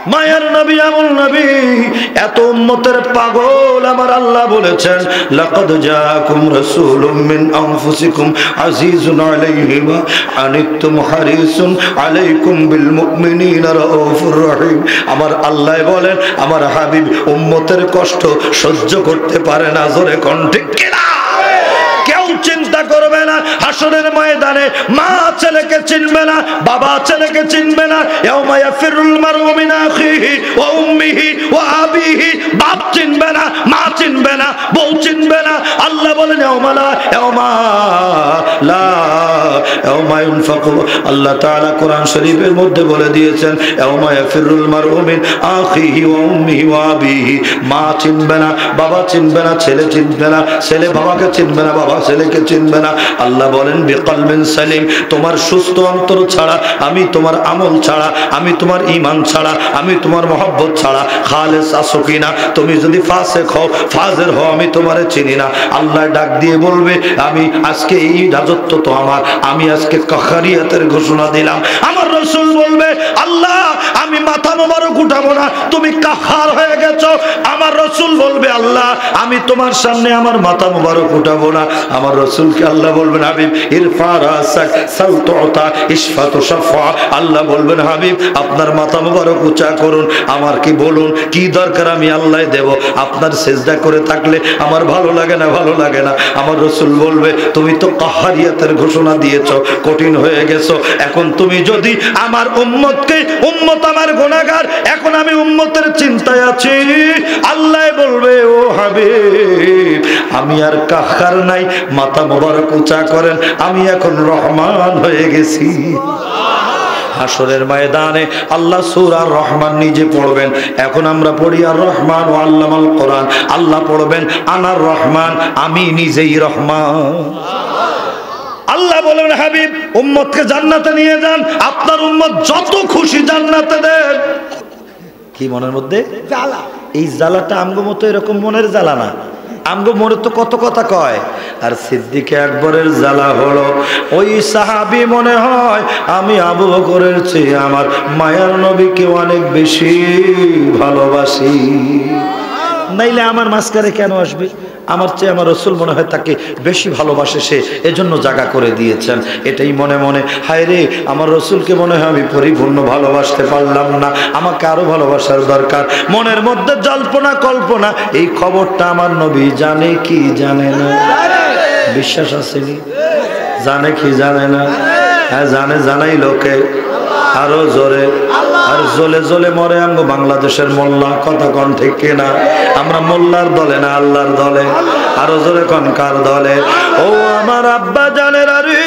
মায়ের নবী আমল নবী এত উম্মতের পাগল আমার আল্লাহ বলেছেন লাকাদ জাআকুম রাসূলুম মিন আনফুসিকুম আজিজুন আলাইহি মা আনিতুম হারিসুন আলাইকুম বিল মুমিনিনা রাউফুর রহিম। আমার আল্লাহ বলেন আমার হাবিব উম্মতের কষ্ট সহ্য করতে পারে না। জোরে কোন ঠিক কিনা? কেউ চিন্তা করবে না হাসরের ময়দানে মা ছেলেকে চিনবে না, বাবা ছেলেকে চিনবে না। ইয়াউমা ইয়াফিরুল মারউ মিন আখিহি ওয়া উম্মিহি ওয়া আবিহি। বাপ চিনবে না, মা চিনবে না, বউ চিনবে না। আল্লাহ বলেন ইয়াউমা ইউনফাকু। আল্লাহ তাআলা কোরআন শরীফের মধ্যে বলে দিয়েছেন ইয়াউমা ইয়াফিরুল মারউ মিন আখিহি ওয়া উম্মিহি ওয়া আবিহি। মা চিনবে না, বাবা চিনবে না, ছেলে চিনবে না, ছেলে বাবাকে চিনবে না, বাবা ছেলেকে চিনবে না। আল্লাহ বলেন বিকলবিন সালিম। তোমার সুস্থ অন্তর ছাড়া, আমি তোমার আমল ছাড়া, আমি তোমার ঈমান ছাড়া, আমি তোমার মহব্বত ছাড়া খালেস আছো কিনা? তুমি যদি ফাসিক হও, ফাজির হও, আমি তোমারে চিনি না। আল্লাহ ডাক দিয়ে বলবে আমি আজকে এই রাজত্ব তো আমার, আমি আজকে কাহারিয়াতের ঘোষণা দিলাম। আমার রাসূল বলবে আল্লাহ আমি মাথা মোবারক উঠাবো না, তুমি কাহার হয়ে গেছো। আমার রাসূল বলবে আল্লাহ আমি তোমার সামনে আমার মাথা মোবারক উঠাবো না। আমার রাসূলকে আল্লাহ বলবেন হাবিব ইরফা রাসাক সাল তুতা ইশফা তুশফা। আল্লাহ বলবেন হাবিব আপনার মাথা মোবারক উঁচা করুন, আমার কি বলুন কি দরকার আমি আল্লাহ দেব। আপনার সেজদা করে থাকলে আমার ভালো লাগে না, ভালো লাগে না। আমার রাসূল বলবে তুমি তো কাহারিয়াতের ঘোষণা দিয়েছো, কঠিন হয়ে গেছো। এখন তুমি যদি আমার উম্মতকে, উম্মত আমার গুনাহগার, এখন আমি উম্মতের চিন্তায় আছি। আল্লাহ বলবে ও হাবিব আমি আর কাহার নাই, মাথা মোবারক উঁচা করেন, আমি এখন রহমান হয়ে গেছি। হাসরের ময়দানে আল্লাহ সূরা রহমান নিজে পড়বেন। এখন আমরা পড়ি আর রহমান ও আল্লামাল কোরআন। আল্লাহ পড়বেন আনার রহমান, আমি নিজেই রহমান। আল্লাহ বলেন হাবিব উম্মতকে জান্নাতে নিয়ে যান, আপনার উম্মত যত খুশি জান্নাতে দেন। কি মনের মধ্যে জ্বালা? এই জ্বালাটা আমগো মতো এরকম মনের জ্বালা না। আমগো মনে তো কত কথা কয়। আর সিদ্দিক আকবরের জ্বালা হলো ওই সাহাবী মনে হয় আমি আবু বকরের চেয়ে আমার মায়ার নবীকে অনেক বেশি ভালোবাসি। নাইলে আমার মাঝখানে কেন আসবে? আমার চেয়ে আমার রাসূল মনে হয় তাকে বেশি ভালোবাসে, সে এজন্য জায়গা করে দিয়েছেন। এটাই মনে মনে হায় রে আমার রাসূলকে মনে হয় আমি পরিপূর্ণ ভালোবাসতে পারলাম না, আমাকে আরো ভালোবাসার দরকার। মনের মধ্যে জল্পনা কল্পনা। এই খবরটা আমার নবী জানে কি জানে না? বিশ্বাস আসেনি? জানে কি জানে না? হ্যাঁ জানে, জানাই লোকে আরো জোরে। আর জলে জলে মরে আমগো বাংলাদেশের মোল্লা। কথা কন ঠিক কিনা? আমরা মোল্লার দলে না আল্লাহর দলে। আরো জোরে কন কার দলে? ও আমার আব্বা জানের আরে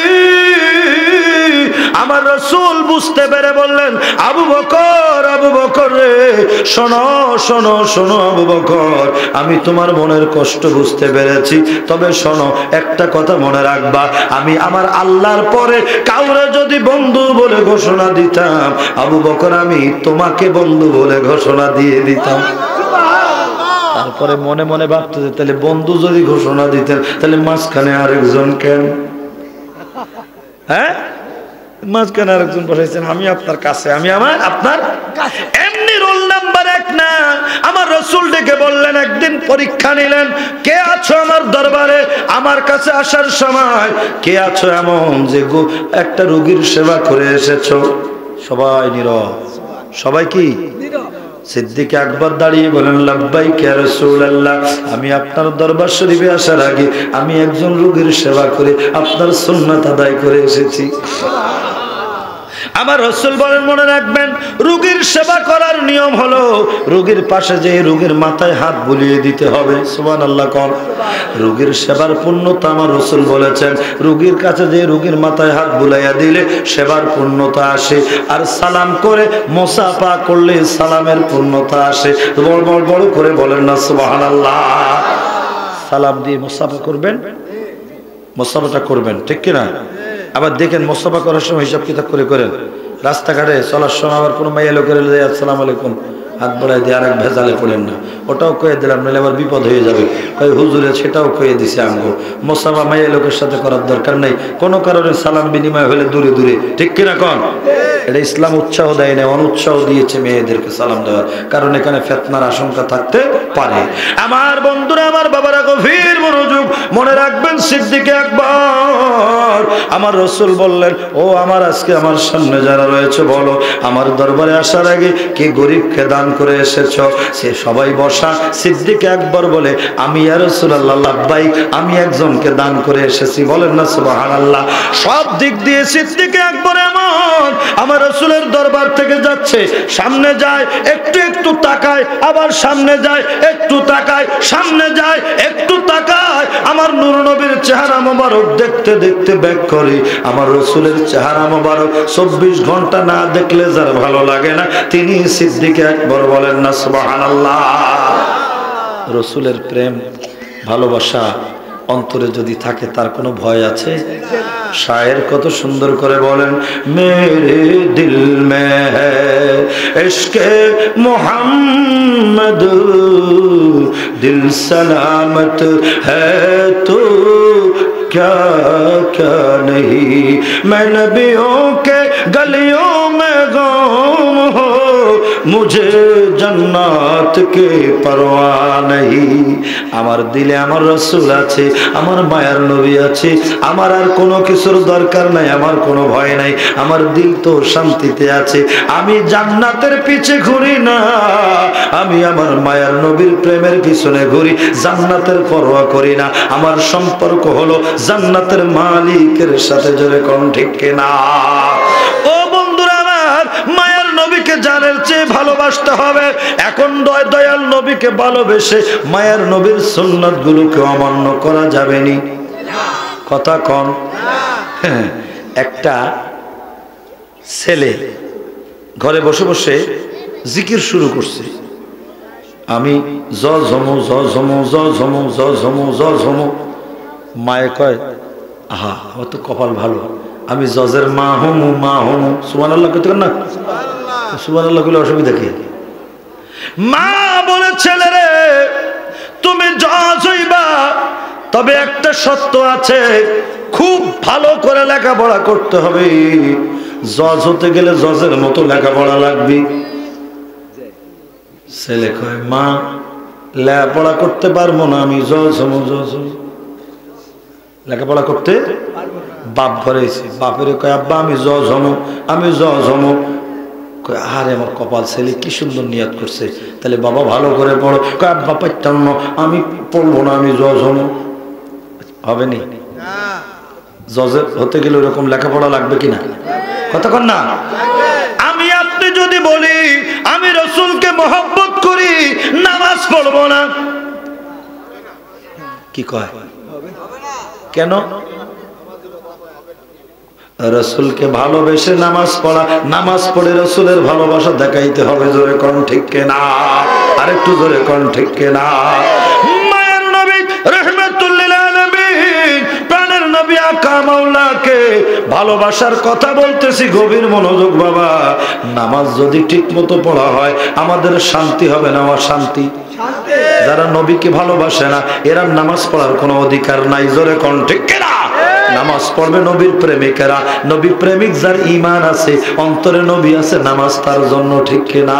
আমার রাসূল বুঝতে পেরে বললেন আবু বকর, আবু বকর রে শোনো শোনো শোনো আবু বকর, আমি তোমার মনের কষ্ট বুঝতে পেরেছি। তবে শোনো একটা কথা মনে রাখবা, আমি আমার আল্লাহর পরে কাউরে যদি বন্ধু বলে ঘোষণা দিতাম আবু বকর আমি তোমাকে বন্ধু বলে ঘোষণা দিয়ে দিতাম। তারপরে মনে মনে ভাবতে তাহলে বন্ধু যদি ঘোষণা দিতেন তাহলে মাঝখানে আরেকজন কেন? হ্যাঁ মাঝখানে আরেকজন বসাইছেন, আমি আপনার কাছে, আমি আমার আপনার কাছে। এমনি রোল নাম্বার 1 না। আমার রাসূল ডেকে বললেন, একদিন পরীক্ষা নিলেন, কে আছো আমার দরবারে আমার কাছে আসার সময়, কে আছো এমন যে একটা রোগীর সেবা করে এসেছো? সবাই নীরব। সবাই কি নীরব? সিদ্দিক আকবর দাঁড়িয়ে বলেন লাব্বাইক ইয়া রাসূলুল্লাহ, আমি আপনার দরবার শরীফে আসার আগে আমি একজন রোগীর সেবা করে আপনার সুন্নাত আদায় করে এসেছি। আমার রাসূল বলেন মনে রাখবেন রোগীর সেবা করার নিয়ম হলো রোগীর পাশে যে রোগীর মাথায় হাত বুলিয়ে দিতে হবে। সুবহানাল্লাহ কোন? রোগীর সেবার পূর্ণতা আমার রাসূল বলেছেন রোগীর কাছে যে রোগীর মাথায় হাত বুলাইয়া দিলে সেবার পূর্ণতা আসে। আর সালাম করে মুসাফা করলে সালামের পূর্ণতা আসে। বড় বড় বড় করে বলেন না সুবহানাল্লাহ। সালাম দিয়ে মুসাফা করবেন, মুসাফাটা করবেন, ঠিক কি না? আবার দেখেন মুসাফা করার সময় হিসাব কিতাব করে করেন। রাস্তাঘাটে চলার সময় আবার কোনো মাইয়া লোকের আসসালামু আলাইকুম হাত বাড়াই দিয়ে আর এক ভেজালে পড়েন না, ওটাও কয়ে দিলাম নাহলে আবার বিপদ হয়ে যাবে। কয়ে হুজুরে সেটাও কয়ে দিছে আমগো। মুসাফা মাইয়া লোকের সাথে করার দরকার নাই, কোনো কারণে সালাম বিনিময় হলে দূরে দূরে, ঠিক কিনা কন? এটা ইসলাম উৎসাহ দেয় না, অনুৎসাহ দিয়েছে মেয়েদেরকে সালাম দেওয়ার, কারণ এখানে ফিতনার আশঙ্কা থাকতে পারে। আমার বন্ধুরা, আমার বাবারা, গভীর মনোযোগ, মনে রাখবেন সিদ্দিক আকবর আমার রাসূল বললেন, ও আমার আজকে আমার সামনে যারা রয়েছে বলো আমার দরবারে আসার আগে কে গরিবকে দান করে এসেছো? সে সবাই বসা। সিদ্দিক আকবর বলে, আমি ইয়া রাসূলুল্লাহ লাব্বাইক, আমি একজনকে দান করে এসেছি। বলেন না সুবহানাল্লাহ। সব দিক দিয়ে সিদ্দিক আকবর এমন আমার রাসূলের দরবার থেকে যাচ্ছে, সামনে যায় একটু একটু তাকায়, আবার সামনে যায় একটু তাকায়, সামনে যায় একটু তাকায়। আমার নূর নবীর চেহারা মোবারক দেখতে দেখতে ব্যাক করে। আমার রাসূলের চেহারা মোবারক 24 ঘন্টা না দেখলে যার ভালো লাগে না, তিনি সিদ্দিক আকবর। বলেন না সুবহানাল্লাহ। রাসূলের প্রেম ভালোবাসা অন্তরে যদি থাকে তার কোনো ভয় আছে? শায়ের কত সুন্দর করে বলেন, মেরে দিল মে হ্যায় ইশকে মুহাম্মদ, দিল সলামত হ্যায় তো क्या क्या नहीं, मैं नबियों के गलियों में गाम हो, मुझे जन्नत के परवाह नहीं। আমার দিলে আমার রাসূল আছে, আমার মায়ার নবী আছে, আমার আর কোনো কিছুর দরকার নাই, আমার কোনো ভয় নাই, আমার দিল তো শান্তিতে আছে। আমি জান্নাতের পিছে ঘুরি না, আমি আমার মায়ার নবীর প্রেমের পিছনে ঘুরি, জান্নাতের পরোয়া করি না। আমার সম্পর্ক হলো জান্নাতের মালিকের সাথে। জোরে কোন ঠিক কিনা? ও বন্ধুরা আমার, মায়ার নবীকে জানের চেয়ে ভালোবাসতে হবে। এখন দয়াল নবীকে ভালোবেসে মায়ার নবীর সুন্নাত গুলোকে অমান্য করা যাবে নি। কথা কন। একটা ছেলে ঘরে বসে বসে জিকির শুরু করছে, আমি জ ঝমু জ ঝমু জ ঝমু জ ঝমু জ ঝমু। মায়ে কয়, আহা আমার তো কপাল ভালো, আমি জজের মা হমু মা হমু। সুবহানাল্লাহ কইতে না? সুবহানাল্লাহ কইলে অসুবিধা কি? মা বলে, ছেলে রে তুমি জজ হইবা, তবে একটা সত্য আছে, খুব ভালো করে লেখাপড়া করতে হবে। জজ হতে গেলে জজের মতো লেখাপড়া লাগবে। ছেলে কয়, মা লেখাপড়া করতে পারবো না, আমি জজ হমু জজ হমু। লেখাপড়া করতে বাপ ভরেছে, বাপের কয়, আব্বা আমি জজ হমু, আমি জজ হমু। আরে আমার কপাল, ছেলে কি সুন্দর নিয়াত করছে, তাহলে বাবা ভালো করে পড়ো। কয়, আব্বা পাইতাম না, আমি পড়বো না, আমি জজ হমু। হবে নি? জজের হতে গেলে ওরকম লেখাপড়া লাগবে কিনা? কতক্ষণ না? আমি আপনি যদি বলি আমি রাসূলকে মহব্বত করি, নামাজ পড়বো না, কি কয়? কেন? রাসূলকে ভালোবেসে নামাজ পড়া, নামাজ পড়ে রাসূলের ভালোবাসা দেখাইতে হবে। জোরে কোন ঠিক কিনা? আরেকটু জোরে কোন ঠিক কিনা? মায়ের নবী রাহমাতুল লিল আলামিন, প্রাণের নবী আকা মাওলাকে ভালোবাসার কথা বলতেছি, গভীর মনোযোগ বাবা। নামাজ যদি ঠিক মতো পড়া হয় আমাদের শান্তি হবে না অশান্তি? যারা নবীকে ভালোবাসে না এরা নামাজ পড়ার কোনো অধিকার নাই। জোরে কোন ঠিক কিনা? নামাজ পড়বে নবীর প্রেমিকেরা, নবী প্রেমিক যার ঈমান আছে, অন্তরে নবী আছে, নামাজ তার জন্য। ঠিক কিনা?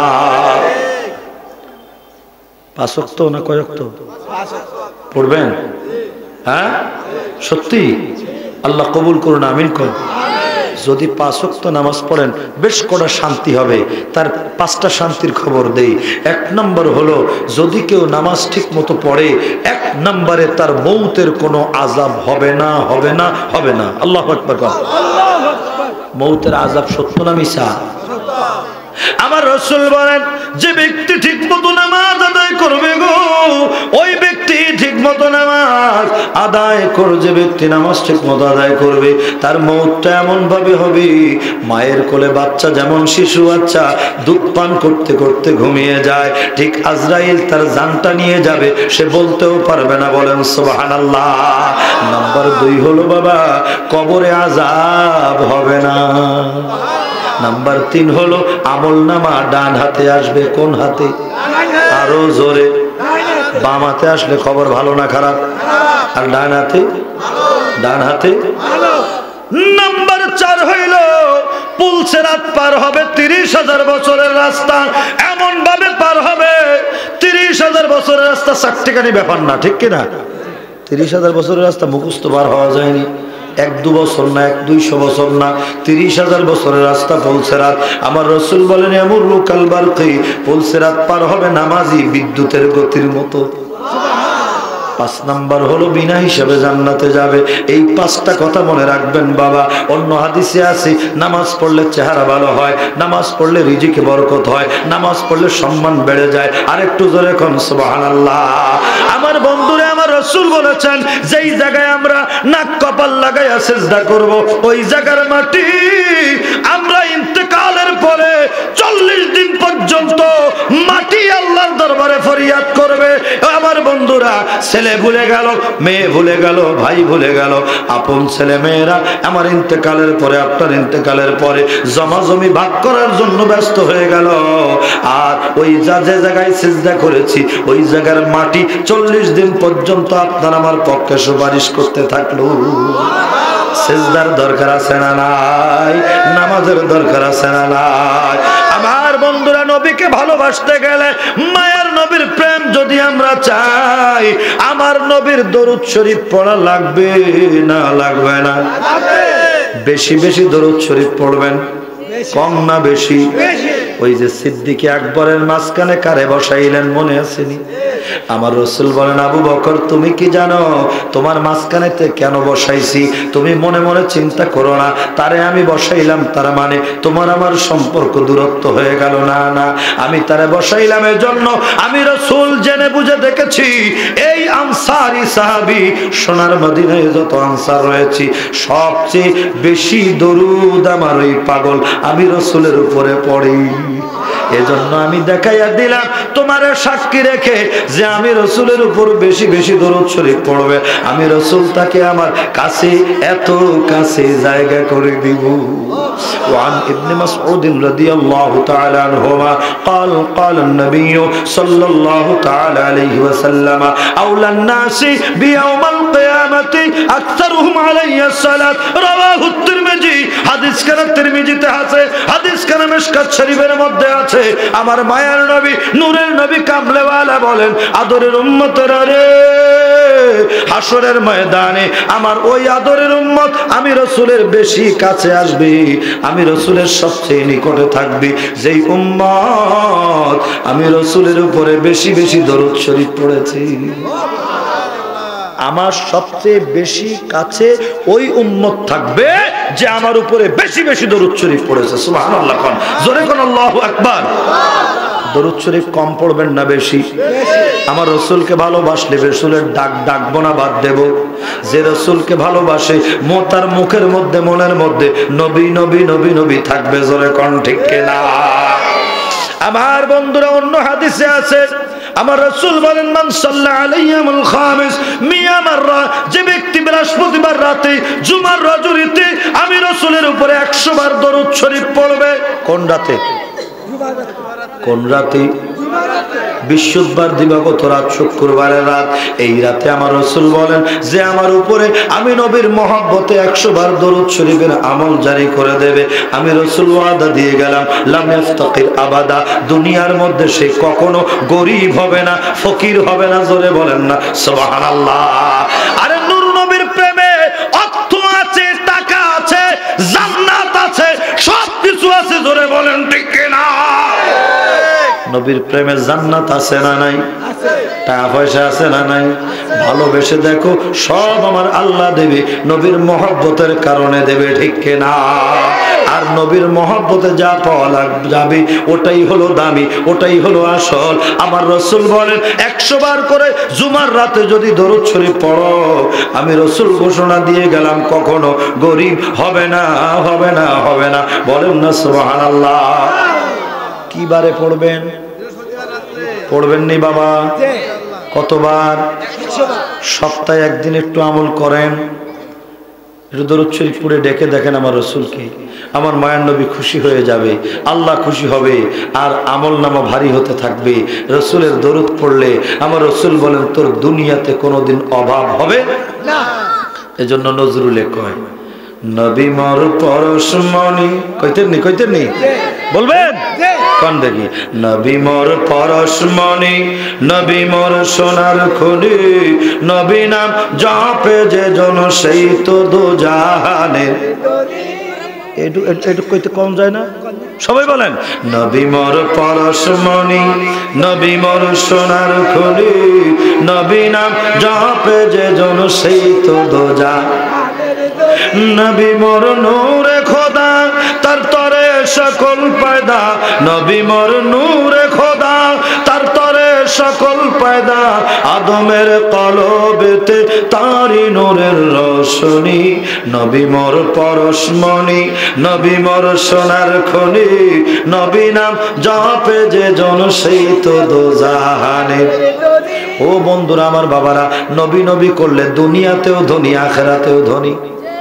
5 ওয়াক্ত না কয় ওয়াক্ত পড়বেন? হ্যাঁ সত্যি? আল্লাহ কবুল করুন, আমিন কোন। যদি 5 ওয়াক্ত নামাজ পড়েন বেশ কটা শান্তি হবে। তার 5টা শান্তির খবর দেই। 1 নম্বর হলো, যদি কেউ নামাজ ঠিক মতো পড়ে 1 নম্বরে তার মৌতের কোনো আযাব হবে না, হবে না, হবে না। আল্লাহু আকবার। মৌতের আযাব সত্য না মিছা? আমার রাসূল বলেন, যে ব্যক্তি ঠিক মতো নামাজ আদায় করবে গো, ওই ব্যক্তি ঠিক মতো নামাজ আদায় করে, যে ব্যক্তি নামাজ ঠিক মতো আদায় করবে তার মওতটা এমন ভাবে হবে, মায়ের কোলে বাচ্চা যেমন শিশু বাচ্চা দুধ পান করতে করতে ঘুমিয়ে যায়, ঠিক আজরাইল তার জানটা নিয়ে যাবে, সে বলতেও পারবে না। বলেন সুবহানাল্লাহ। নাম্বার 2 হলো বাবা, কবরে আযাব হবে না। নাম্বার 3 হলো, আমল নামা ডান হাতে আসবে। কোন হাতে? আরো জোরে। বাম হাতে আসলে খবর ভালো না খারাপ? আর ডান হাতে? ডান হাতে। নাম্বার 4 হইল, পুলসিরাত পার হবে 30,000 বছরের রাস্তা, এমন ভাবে পার হবে 30,000 বছরের রাস্তা চারটিখানি ব্যাপার না, ঠিক কিনা? 30,000 বছরের রাস্তা মুখস্থ পার হওয়া যায়নি, 1-2 বছর না, 100-200 বছর না, 30,000 বছরের রাস্তা পুলসিরাত। আমার রাসূল বলেন ইয়ামুরু কাল বারকি, পুলসিরাত পার হবে নামাজি বিদ্যুতের গতির মতো। 5 নাম্বার হলো বিনা হিসাবে জান্নাতে যাবে। এই 5টা কথা মনে রাখবেন বাবা। অন্য হাদিসে আছে নামাজ পড়লে চেহারা ভালো হয়, নামাজ পড়লে রিজিকে বরকত হয়, নামাজ পড়লে সম্মান বেড়ে যায়। আরেকটু জোরে কোন সুবহানাল্লাহ। আমার বন্ধুরা, আমার রাসূল বলেছেন যেই জায়গায় আমরা নাক কপাল লাগাইয়া সিজদা করব, ওই জায়গার মাটি আমরা ইন্তেকালের পরে 40 দিন পর্যন্ত মাটি আল্লাহর দরবারে ফরিয়াদ করবে। আমার বন্ধুরা, ছেলে ভুলে গেল, মেয়ে ভুলে গেল, ভাই ভুলে গেল, আপন ছেলে মেয়েরা আমার ইন্তেকালের পরে, আপনার ইন্তেকালের পরে জমাজমি ভাগ করার জন্য ব্যস্ত হয়ে গেল। আর ওই যে জায়গায় সিজদা করেছি ওই জায়গার মাটি 40 দিন পর্যন্ত আপনার আমার পক্ষে সুপারিশ করতে থাকলো। সিজদার দরকার আছে না নাই? নামাজের দরকার আছে না নাই? আমার বন্ধুরা, নবীকে ভালোবাসতে গেলে, মায়ের নবীর প্রেম যদি আমরা চাই, আমার নবীর দরুদ শরীফ পড়া লাগবে না লাগবে না? বেশি বেশি দরুদ শরীফ পড়বেন, কম না বেশি? ওই যে সিদ্দিকে আকবরের মাঝখানে কারে বসাইলেন মনে আসেনি? আমার রাসূল বলেন আবু বকর, তুমি কি জানো তোমার মাঝখানেতে কেন বসাইছি? তুমি মনে মনে চিন্তা করো না, তারে আমি বসাইলাম তার মানে তোমার আমার সম্পর্ক দূরত্ব হয়ে গেল না, না, আমি তারে বসাইলাম এর জন্য আমি রাসূল জেনে বুঝে দেখেছি এই আনসারী সাহাবী, সোনার মদিনায় যত আনসার রয়েছে সবচেয়ে বেশি দরুদ আমার ওই পাগল আমি রাসূলের উপরে পড়ি। এজন্য আমি দেখাইয়া দিলাম তোমারে সাক্ষী রেখে যে আমি রাসূলের উপর বেশি বেশি দরুদ শরীফ পড়বে, আমি রাসূল তাকে আমার কাছে এত কাছে জায়গা করে দিব। وعن ابن مسعود رضي الله تعالى عنهما قال قال النبي صلى الله تعالى عليه وسلم أولى الناس بيوم القيامة أكثرهم علي الصلاة رواه الترمذي। হাদিস কানা তিরমিজিতে আছে, হাদিস কানা মিশকাত শরীফের মধ্যে আছে। আমার মায়ের নবী নূরের নবী কামলেওয়ালা বলেন আদরের উম্মতরা রে, হাসরের ময়দানে আমার ওই আদরের উম্মত আমি রাসূলের বেশি কাছে আসবে, আমি রাসূলের সবচেয়ে নিকটে থাকবে যেই উম্মত আমি রাসূলের উপরে বেশি বেশি দরুদ শরীফ পড়েছি। আমার সবচেয়ে বেশি কাছে ওই উম্মত থাকবে যে আমার উপরে বেশি বেশি দরুদ শরীফ পড়েছে। সুবহানাল্লাহ, কোন জোরে কোন আল্লাহু আকবার। দরুদ শরীফ কম পড়বেন না বেশি? আমার রাসূলকে ভালোবাসলে রাসূলের ডাক ডাকবো না বাদ দেব? যে রাসূলকে ভালোবাসে তার মুখের মধ্যে মনের মধ্যে নবী নবী নবী নবী থাকবে, জোরে কোন ঠিক কিনা? আমার বন্ধুরা, অন্য হাদিসে আছে আমার রাসূল বলেন মান সাল্লা আলাইহিল খামিস মিয়া মাররা, যে ব্যক্তি বৃহস্পতিবার রাতে জুমার রজনীতে আমি রাসূলের উপরে 100 বার দরুদ শরীফ পড়বে। কোন রাতে? কোন রাতে? বৃহস্পতিবার দিবাগত রাত, শুক্রবারের রাত। এই রাতে আমার রাসূল বলেন যে আমার উপরে আমি নবীর মহব্বতে 100 বার দরুদ শরীফের আমল জারি করে দেবে। আমি রাসূল ওয়াদা দিয়ে গেলাম লাম ইফতাকির আবাদা, দুনিয়ার মধ্যে সে কখনো গরীব হবে না, ফকির হবে না। জোরে বলেন না সুবহানাল্লাহ। আরে নূর নবীর প্রেমে অর্থ আছে, টাকা আছে, জান্নাত আছে, সবকিছু আছে। জোরে বলেন ঠিক কিনা? নবীর প্রেমে জান্নাত আছে না নাই? টাকা পয়সা আছে না নাই? ভালোবেসে দেখো সব আমার আল্লাহ দেবে, নবীর মহব্বতের কারণে দেবে, ঠিক কিনা? আর নবীর মহব্বতে যা পাওয়া যাবে ওটাই হলো দামি, ওটাই হলো আসল। আমার রাসূল বলেন 100 বার করে জুমার রাতে যদি দরুদ শরীফ পড়ো, আমি রাসূল ঘোষণা দিয়ে গেলাম কখনো গরীব হবে না, হবে না, হবে না। বলেন না সুবহানাল্লাহ। কি বারে পড়বেন? পড়বেন নি বাবা? কতবার? সপ্তাহে একদিন একটু আমল করেন, একটু দরুদ শরীফ পড়ে ডেকে দেখেন আমার রাসূলকে। আমার মায়ের নবী খুশি হয়ে যাবে, আল্লাহ খুশি হবে, আর আমল নামা ভারী হতে থাকবে। রাসূলের দরুদ পড়লে আমার রাসূল বলেন তোর দুনিয়াতে কোনোদিন অভাব হবে না। এজন্য নজরুলে কয় নবী মোর পরশমণি। কইতেন নি বলবেন কোন দেখি? নবী মোর পরশমণি, নবী মোর সোনার খনি, নবী নাম জপে যে জন সেই তো দোজাহানের। একটু কইতে কম যায় না? সবাই বলেন নবী মোর পরশমণি, নবী মোর সোনার খনি, নবী নাম জপে যে জন সেই তো দোজাহানের। নবী মোর নূরে খোদা, তার তরে সকল পয়দা, নবী মোর নূরে খোদা, তার তরে সকল পয়দা, আদমের কলবেতে তারি নূরের রোশনী। নবী মোর পরশমণি, নবী মোর সোনার খনি, নবী নাম জপে যে জন সেই তো দোজাহানের। ও বন্ধুরা আমার বাবারা, নবী নবী করলে দুনিয়াতেও ধনী, আখিরাতেও ধনী।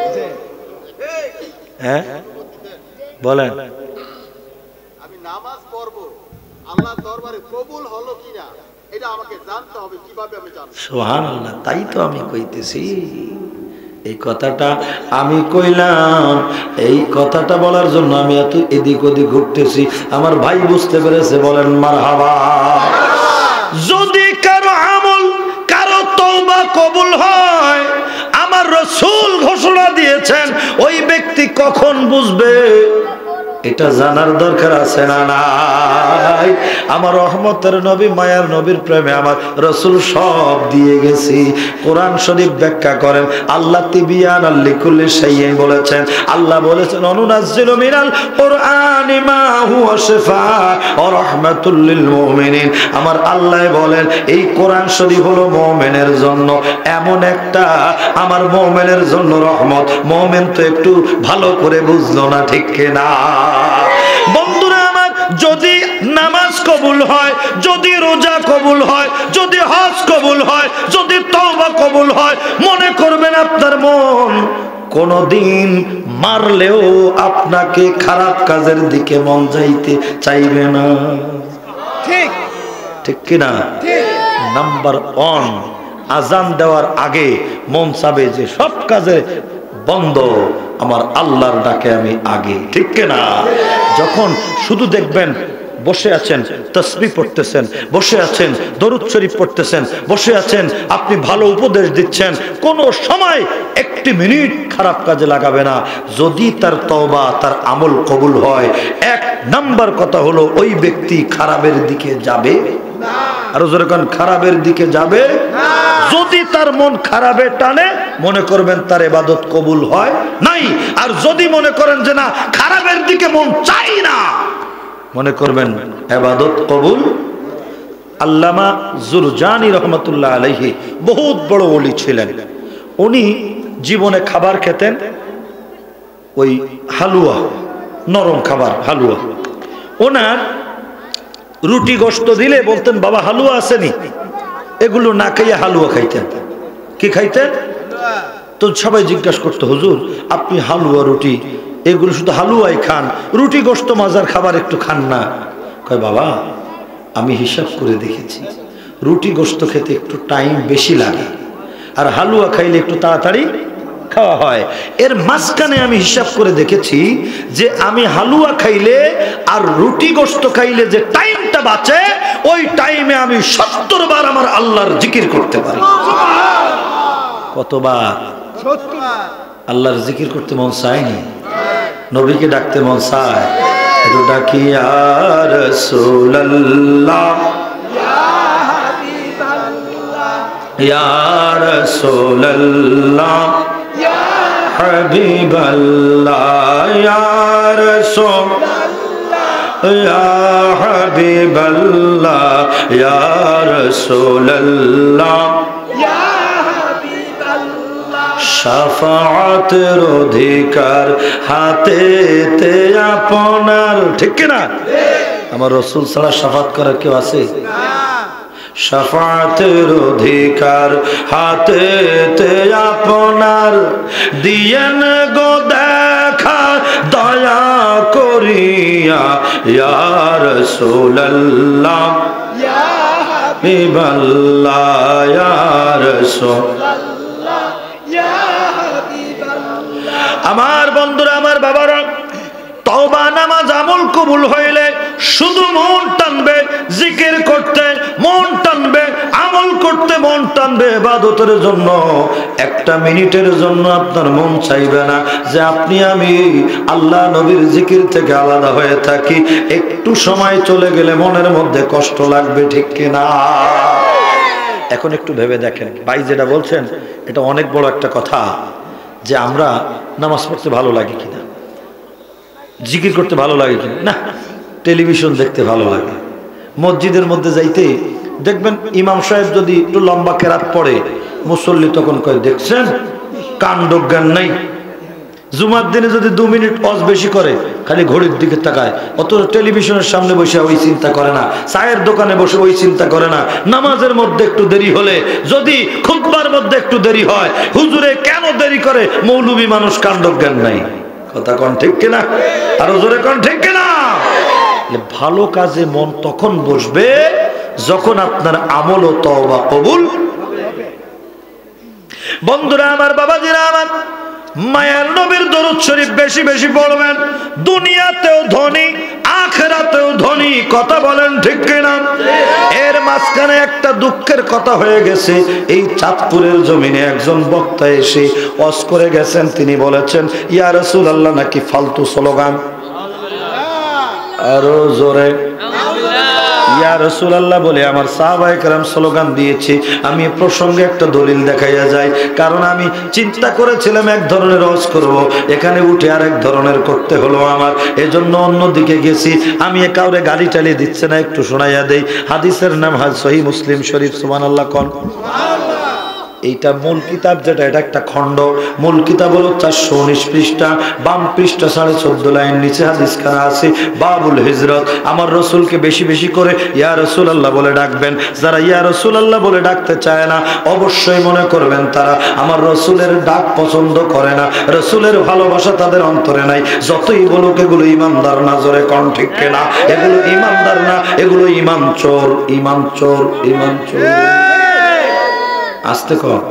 হ্যাঁ বলেন, আমি নামাজ পড়বো, আল্লাহর দরবারে কবুল হলো কিনা এটা আমাকে জানতে হবে। কিভাবে আমি জানব? সুবহানাল্লাহ। তাই তো আমি কইতেছি, এই কথাটা আমি কইলাম, এই কথাটা বলার জন্য আমি এত এদিক ওদিক ঘুরতেছি। আমার ভাই বুঝতে পেরেছে, বলেন মারহাবা। যদি কারো আমল, কারো তওবা কবুল হয়, আমার রাসূল ঘোষণা দিয়েছেন, ওই ব্যক্তি কখন বুঝবে এটা জানার দরকার আছে না নাই? আমার রহমতের নবী, মায়ার নবীর প্রেমে আমার রাসূল সব দিয়ে গেছি। কোরআন শরীফ ব্যাখ্যা করেন আল্লাহ তিবিয়ান লিকুল্লি শাইইন বলেছেন, আল্লাহ বলেছেন অনুনাজ্জিলু মিনাল কুরআনি মা হুয়া শিফা ওয়া রাহমাতুল লিল মুমিনিন। আমার আল্লাহ বলেন এই কোরআন শরীফ হলো মুমিনের জন্য এমন একটা, আমার মুমিনের জন্য রহমত। মুমিন তো একটু ভালো করে বুঝলো না, ঠিক কিনা? বন্ধুরা আমার, যদি নামাজ কবুল হয়, যদি রোজা কবুল হয়, যদি হজ কবুল হয়, যদি তওবা কবুল হয়, মনে করবেন আপনার মন কোনদিন মারলেও আপনাকে খারাপ কাজের দিকে মন যাইতে চাইবে না। ঠিক কিনা? নাম্বার 1, আজান দেওয়ার আগে মন চাবে যে সব কাজে বন্ধ, আমার আল্লাহর ডাকে আমি আগে, ঠিক কিনা? যখন শুধু দেখবেন বসে আছেন তাসবিহ পড়তেছেন, বসে আছেন দরুদ শরীফ পড়তেছেন, বসে আছেন আপনি ভালো উপদেশ দিচ্ছেন, কোনো সময় একটি মিনিট খারাপ কাজে লাগাবে না। যদি তার তওবা, তার আমল কবুল হয়, 1 নাম্বার কথা হলো ওই ব্যক্তি খারাপের দিকে যাবে না। আরো জোরে কোন, খারাপের দিকে যাবে না। যদি তার মন খারাপে টানে, মনে করবেন তার ইবাদত কবুল হয় নাই। আর যদি মনে করেন যে না খারাপের দিকে মন চাই না, মনে করবেন ইবাদত কবুল। আল্লামা জুরজানি রহমাতুল্লাহ আলাইহি বহুত বড় ওলি ছিলেন। উনি জীবনে খাবার খেতেন ওই হালুয়া, নরম খাবার হালুয়া। ওনার রুটি গোশত দিলে বলতেন বাবা হালুয়া আসেনি, এগুলো না খাইয়া হালুয়া খাইতেন। কি খাইতেন? তো সবাই জিজ্ঞাসা করতো হুজুর আপনি হালুয়া রুটি এগুলো শুধু হালুয়াই খান, রুটি গোশত মজার খাবার একটু খান না? কয় বাবা আমি হিসাব করে দেখেছি, রুটি গোশত খেতে একটু টাইম বেশি লাগে, আর হালুয়া খাইলে একটু তাড়াতাড়ি খাওয়া হয়। এর মাঝখানে আমি হিসাব করে দেখেছি যে আমি হালুয়া খাইলে আর রুটি গোশত খাইলে যে টাইমটা বাঁচে, ওই টাইমে আমি 70 বার আমার আল্লাহর জিকির করতে পারি। কতবার? 70 বার। আল্লাহর জিকির করতে মন চায়নি? নবীকে ডাকতে মন চায়? একটু ডাকি ইয়া রাসূলুল্লাহ, ইয়া হাবিবাল্লাহ, ইয়া রাসূলুল্লাহ, ইয়া হাবিবাল্লাহ, ইয়া রাসূলুল্লাহ, ইয়া হাবিবাল্লাহ, ইয়া রাসূলুল্লাহ, ইয়া হাবিবাল্লাহ। শাফাআতের অধিকার হাতেতে আপনার, ঠিক কি না? আমার রাসূল ছাড়া শাফাআত করার কেউ আছে? শাফাআতের অধিকার হাতেতে আপনার, দিয়েন গো দেখা দয়া করিয়া, ইয়া রাসূলুল্লাহ, ইয়া হাবিবাল্লাহ, ইয়া রাসূলুল্লাহ, ইয়া হাবিবাল্লাহ। আমার বন্ধুরা, আমার বাবারা, তওবা নামাজ আমল কবুল হইলে শুধু মন টানবে জিকির করতে, মন টানবে আমল করতে, মন টানবে ইবাদতের জন্য। একটা মিনিটের জন্য আপনার মন চাইবে না যে আপনি আমি আল্লাহ নবীর জিকির থেকে আলাদা হয়ে থাকি। একটু সময় চলে গেলে মনের মধ্যে কষ্ট লাগবে, ঠিক কিনা? এখন একটু ভেবে দেখেন, ভাই যেটা বলছেন এটা অনেক বড় একটা কথা, যে আমরা নামাজ পড়তে ভালো লাগে কিনা, জিকির করতে ভালো লাগে কিনা, না টেলিভিশন দেখতে ভালো লাগে। মসজিদের মধ্যে যাইতে দেখবেন ইমাম সাহেব যদি একটু লম্বা কেরাত পড়ে, মুসল্লি তখন কয় দেখছেন কাণ্ড জ্ঞান নাই। জুমার দিনে যদি 2 মিনিট ওয়াজ বেশি করে খালি ঘড়ির দিকে তাকায়, অত টেলিভিশনের সামনে বসে ওই চিন্তা করে না, চায়ের দোকানে বসে ওই চিন্তা করে না। নামাজের মধ্যে একটু দেরি হলে, যদি খুতবার মধ্যে একটু দেরি হয়, হুজুরে কেন দেরি করে? মৌলবী মানুষ, কাণ্ড জ্ঞান নাই। কথা কোন ঠিক কিনা? আরো জোরে কোন ঠিক কিনা? ভালো কাজে মন তখন বসবে যখন আপনার আমল ও তওবা কবুল। বন্ধুরা আমার, বাবাজিরা আমার, মায়ার নবীর দরুদ শরীফ বেশি বেশি পড়বেন। দুনিয়াতেও ধনী, আখিরাতেও ধনী। কথা বলেন ঠিক কিনা? এর মাঝখানে একটা দুঃখের কথা হয়ে গেছে। এই চাঁদপুরের জমিনে একজন বক্তা এসে ওয়াজ করে গেছেন। তিনি বলেছেন, ইয়া রাসূলুল্লাহ নাকি ফালতু স্লোগান। আরো জোরে ইয়া রাসূলুল্লাহ বলে আমার সাহাবায়ে কেরাম স্লোগান দিয়েছে। আমি প্রসঙ্গে একটা দলিল দেখাইয়া যাই, কারণ আমি চিন্তা করেছিলাম এক ধরনের ওয়াজ করব, এখানে উঠে আরেক ধরনের করতে হলো আমার, এজন্য অন্যদিকে গেছি। আমি কাউরে গালি টালি দিচ্ছে না, একটু শোনাইয়া দেই। হাদিসের নাম সহিহ মুসলিম শরীফ। সুবহানাল্লাহ কোন? এইটা মূল কিতাব, যেটা এটা একটা খণ্ড। মূল কিতাব হলো 419 পৃষ্ঠা, বাম পৃষ্ঠা 14.5 লাইন নিচে হাদিস খানা আছে, বাবুল হিজরত। আমার রসুলকে বেশি বেশি করে ইয়া রাসূলুল্লাহ বলে ডাকবেন। যারা ইয়া রাসূলুল্লাহ বলে ডাকতে চায় না, অবশ্যই মনে করবেন তারা আমার রসুলের ডাক পছন্দ করে না, রসুলের ভালোবাসা তাদের অন্তরে নাই। যতই বলুক এগুলো ইমানদার না। জোরে কোন ঠিক কিনা? এগুলো ইমানদার না, এগুলো ইমান চোর, ইমান চোর, ইমান চোর। আস্তে কর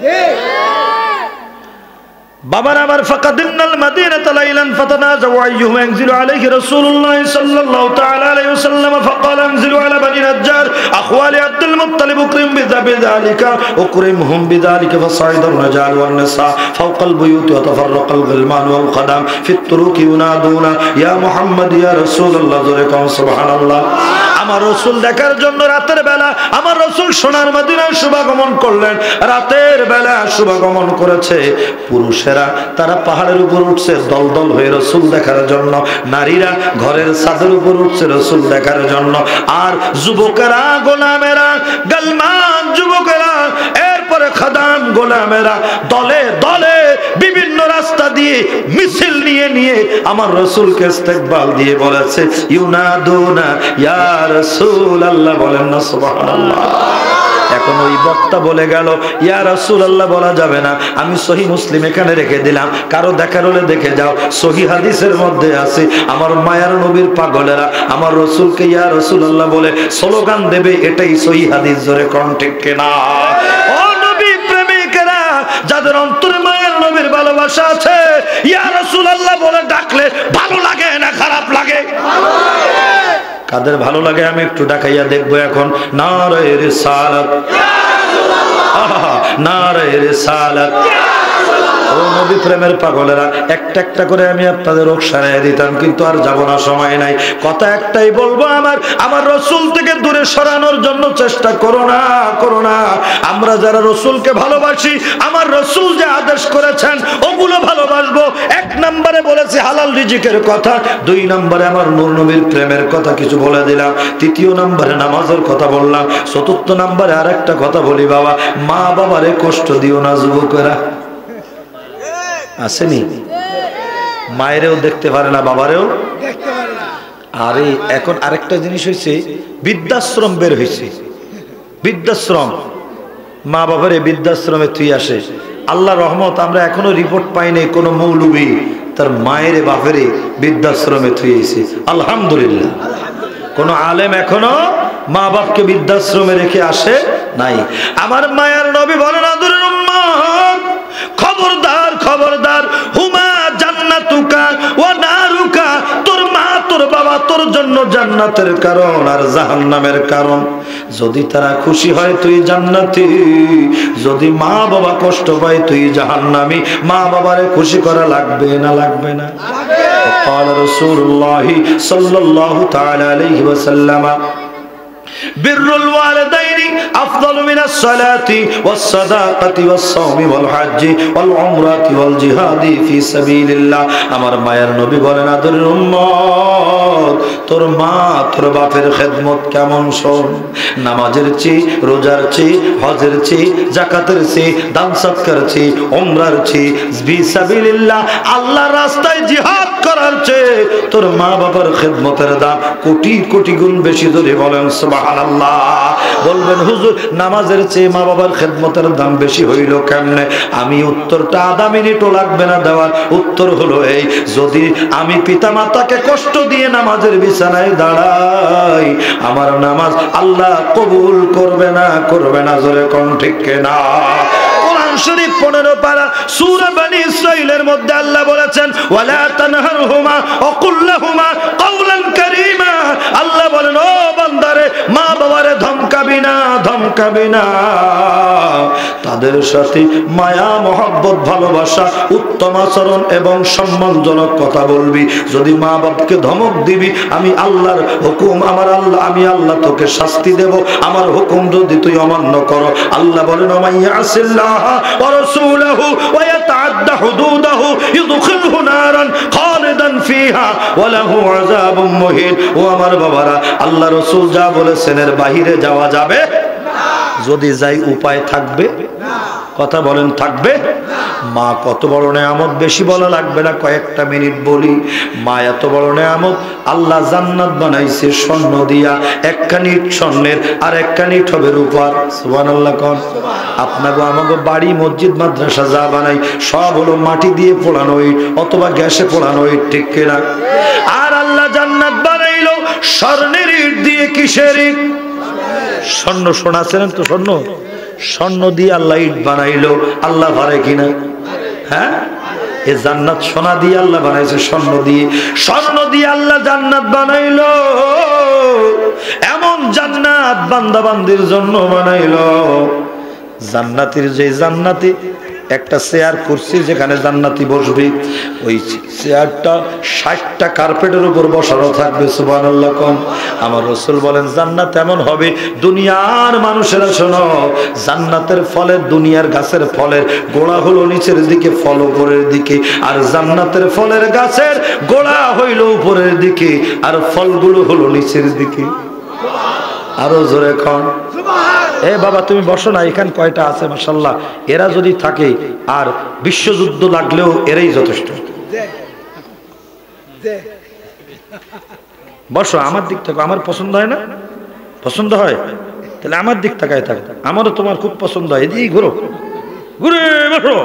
বাবার আমার। ফাকাদিনাল মাদিনাতা লাইলান ফাতানাজাউ আইয়ুহুম ইয়ানজিলু আলাইহি রাসূলুল্লাহ সাল্লাল্লাহু তাআলা আলাইহি ওয়াসাল্লাম ফাকালা আনজিলু আলা বানি নাজ্জার আখওয়ালি আব্দুল মুত্তালিব উকরিম বিযালিকা উকরিমহুম বিযালিকা ফাসাইদার রাজাল ওয়ান নিসা ফাওকাল বুয়ুতি ওয়া তাফাররাকাল গিলমান ওয়াল কদাম ফিত তুরুকি ইউনাদুনা ইয়া মুহাম্মদ ইয়া রাসূলুল্লাহ। জোরে কোন সুবহানাল্লাহ। আমার রসুল দেখার জন্য রাতের বেলা আমার রসুল সোনার মদিনায় শুভাগমন করলেন। রাতের বেলা শুভাগমন করেছে। পুরুষেরা তারা পাহাড়ের উপর উঠছে দলদল হয়ে রসুল দেখার জন্য, নারীরা ঘরের ছাদের উপর উঠছে রসুল দেখার জন্য, আর যুবকেরা, গোলামেরা, গালমান যুবকেরা, এরপরে খাদাম গোলামেরা দলে দলে বিভিন্ন রাস্তা দিয়ে মিছিল নিয়ে নিয়ে আমার রসুলকে ইস্তেকবাল দিয়ে বলেছে, ইউনাদুনা ইয়া রাসূলুল্লাহ। বলেন না সুবহানাল্লাহ। এখন ওই বক্তা বলে গেল ইয়া রাসূলুল্লাহ বলা যাবে না, আমি সহিহ মুসলিম এখানে রেখে দিলাম, কারো দেখার হলে দেখে যাও। সহিহ হাদিসের মধ্যে আছে আমার মায়ার নবীর পাগলেরা আমার রসুলকে ইয়া রাসূলুল্লাহ বলে স্লোগান দেবে, এটাই সহিহ হাদিস। জোরে কোন ঠিক কিনা? ও নবী প্রেমিকেরা, যাদের অন্তরে মায়ার নবীর ভালোবাসা আছে, ইয়া রাসূলুল্লাহ বলে ডাকলে ভালো লাগে না খারাপ লাগে? কাদের ভালো লাগে আমি একটু ডাকাইয়া দেখবো এখন। নারে রিসালাত, নারে রিসালাত। ও নবী প্রেমের পাগলেরা, একটা একটা করে আমি আপনাদের রোগ সারাই দিতাম, কিন্তু আর যাব না, সময় নাই। কথা একটাই বলবো, আমার রসুল থেকে দূরে সরানোর জন্য চেষ্টা করো না, করো না। আমরা যারা রসুলকে ভালোবাসি, আমার রসুল যে আদেশ করেছেন ওগুলো ভালোবাসবো। 1 নম্বরে বলেছি হালাল রিজিকের কথা, 2 নম্বরে আমার নূর নবীর প্রেমের কথা কিছু বলে দিলাম, 3 নম্বরে নামাজের কথা বললাম, 4 নম্বরে আরেকটা কথা বলি, বাবা মা বাবারে কষ্ট দিও না। যুবকেরা আসেনি, মায়েরও দেখতে পারে না, বাবারেও দেখতে পারে না। আরে এখন আরেকটা জিনিস হয়েছে, বৃদ্ধাশ্রম বের হয়েছে। বৃদ্ধাশ্রম, মা বাবারে বৃদ্ধাশ্রমে তুই আসে। আল্লাহ রহমত, আমরা এখনো রিপোর্ট পাইনি কোনো মৌলবী তার মায়ের বাপেরে বৃদ্ধাশ্রমে থুয়েছে, আলহামদুলিল্লাহ। কোন আলেম এখনো মা বাপকে বৃদ্ধাশ্রমে রেখে আসে নাই। আমার মায়ের নবী বলেন, আদরের উম্মত, খবরদার খবরদার, হুমা জন্য জান্নাতের কারণ আর জাহান্নামের কারণ। যদি তারা খুশি হয় তুই জান্নাতি, যদি মা বাবা কষ্ট পায় তুই জাহান্নামী। মা বাবারে খুশি করা লাগবে না লাগবে না? قال رسول الله صلى الله تعالى عليه وسلم بر الوالدين أفضل من الصلاة والصدقة والصوم والحج والعمرة والجهاد في سبيل الله। আমার মায়ের নবী বলেন, আদরের উম্মত, তোর মা তোর বাপের খেদমত কেমন শোন। নামাজের চেয়ে, রোজার চেয়ে, হজের চেয়ে, যাকাতের চেয়ে, দান সদকার চেয়ে, উমরার চেয়ে, ফি সাবিলিল্লাহ আল্লাহর রাস্তায় জিহাদ করার চেয়ে তোর মা বাবার খেদমতের দাম কোটি কোটি গুণ বেশি। ধরে বলেন সুবহানাল্লাহ। বলবেন হুজুর, নামাজের চেয়ে মা বাবার খেদমতের দাম বেশি হইল কেমনে? আমি উত্তরটা আধা মিনিটও লাগবে না দেওয়ার। উত্তর হলো এই, যদি আমি পিতা মাতাকে কষ্ট দিয়ে নামাজের বিছানায় দাঁড়াই, আমার নামাজ আল্লাহ কবুল করবে না, করবে না। জোরে কোন ঠিক না? কোরআন শরীফ 15 পারা সূরা বনী ইসরাঈলের মধ্যে আল্লাহ বলেছেন, ওয়ালা তানহারহুমা ওয়া কুল লাহুমা কাওলান কারীমা। আল্লাহ বলেন, ও বান্দারে, মা বাবারে ধমকাবি না, ধমকাবি না। তাদের সাথে মায়া মহব্বত ভালোবাসা, উত্তম আচরণ এবং সম্মানজনক কথা বলবি। যদি মা বাপকে ধমক দিবি, আমি আল্লাহর হুকুম, আমার আল্লাহ, আমি আল্লাহ তোকে শাস্তি দেব। আমার হুকুম যদি তুই অমান্য করো, আল্লাহ বলেন, ওমাইয়া আসিল্লাহ ওয়া রাসূলহু ওয়া ইয়াতাআদ্দা হুদুদাহু ইদখিলহু নারান খালিদান ফিহা ওয়া লাহু আযাবুম মুহিন। ও আমার বাবারা, আল্লাহ রাসূল যা বলেছেন এর বাহিরে যাওয়া যাবে না। যদি যাই উপায় থাকবে না। কথা বলেন, থাকবে না। মা কত বড় নেয়ামত, বেশি বলা লাগবে না, কয়েকটা মিনিট বলি। মা এত বড় নেয়ামত, আল্লাহ জান্নাত বানাইছে স্বর্ণ দিয়া। একখানি ইট স্বর্ণের আর একখানি ইট হবে রূপার। সুবহানাল্লাহ কোন? আপনাকে আমাকে বাড়ি, মসজিদ, মাদ্রাসা যা বানাই সব হলো মাটি দিয়ে পোড়ানো ইট অথবা গ্যাসে পোড়ানো ইট, ঠিক কিনা? আর আল্লাহ জান্নাত বানাইলো স্বর্ণের ইট দিয়ে। কিসের ইট? স্বর্ণ। সোনা ছিলেন তো স্বর্ণ, স্বর্ণ দিয়ে আল্লাহ ইট বানাইলো। আল্লাহ পারে কিনা? হ্যাঁ, এ জান্নাত সোনা দিয়ে আল্লাহ বানাইছে, স্বর্ণ দিয়ে। স্বর্ণ দিয়ে আল্লাহ জান্নাত বানাইলো। এমন জান্নাত বান্দা বান্দির জন্য বানাইলো। জান্নাতির যে জান্নাতি একটা চেয়ার কুরসি যেখানে জান্নাতি বসবে, ওই চেয়ারটা 60টা কার্পেটের উপর বসানো থাকবে। সুবহানাল্লাহ কোন? আমার রাসূল বলেন, জান্নাত এমন হবে, দুনিয়ার মানুষেরা শোনো, জান্নাতের ফলের, দুনিয়ার গাছের ফলের গোড়া হলো নিচের দিকে, ফল উপরের দিকে। আর জান্নাতের ফলের গাছের গোড়া হইল উপরের দিকে, আর ফলগুলো হলো নিচের দিকে। আরো জোরে কোন? এ বাবা, তুমি বসো না, এখানে কয়টা আছে মাশাআল্লাহ। এরা যদি থাকে আর বিশ্বযুদ্ধ লাগলেও এরাই যথেষ্ট। বসো, আমার দিক থেকে। আমার পছন্দ হয় না? পছন্দ হয়? তাহলে আমার দিক তাকায় থাকো। আমারও তোমার খুব পছন্দ হয়। এদিকে ঘুরো, ঘুরে বসো।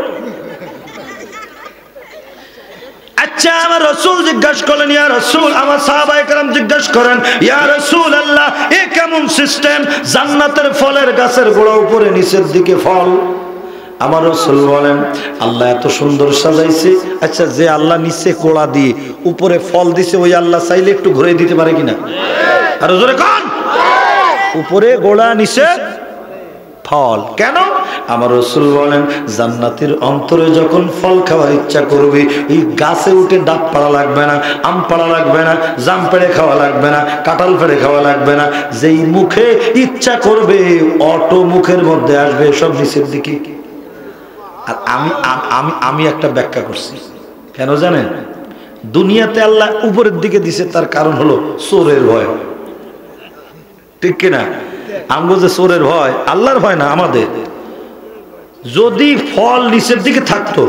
আচ্ছা, আমার রাসূল জিজ্ঞাসা করলেন, ইয়া রাসূল, আমার সাহাবায়ে কেরাম জিজ্ঞাসা করেন, ইয়া রাসূলুল্লাহ, এ কেমন সিস্টেম? জান্নাতের ফলের গাছের গোড়া উপরে, নিচের দিকে ফল। আমার রাসূল বলেন, আল্লাহ এত সুন্দর সাজাইছে। আচ্ছা, যে আল্লাহ নিচে গোড়া দিয়ে উপরে ফল দিছে, ওই আল্লাহ চাইলে একটু ঘুরে দিতে পারে কিনা? আর জোরে কোন? উপরে গোড়া, নিচে ফল। কেন? আমার রাসূল বলেন, জান্নাতের অন্তরে যখন ফল খাওয়ার ইচ্ছা করবে, এই গাছে উঠে ডাব পাড়া লাগবে না, আম পাড়া লাগবে না, জাম পেড়ে খাওয়া লাগবে না, কাঁঠাল পেড়ে খাওয়া লাগবে না। যেই মুখে ইচ্ছা করবে অটো মুখের মধ্যে আসবে, সব নিচের দিকে। আর আমি একটা ব্যাখ্যা করছি, কেন জানেন? দুনিয়াতে আল্লাহ উপরের দিকে দিছে, তার কারণ হলো চোরের ভয়, ঠিক কিনা? আমগো যে চোরের ভয়, আল্লাহর ভয় না আমাদের। যদি ফল নিচের দিকে থাকতো,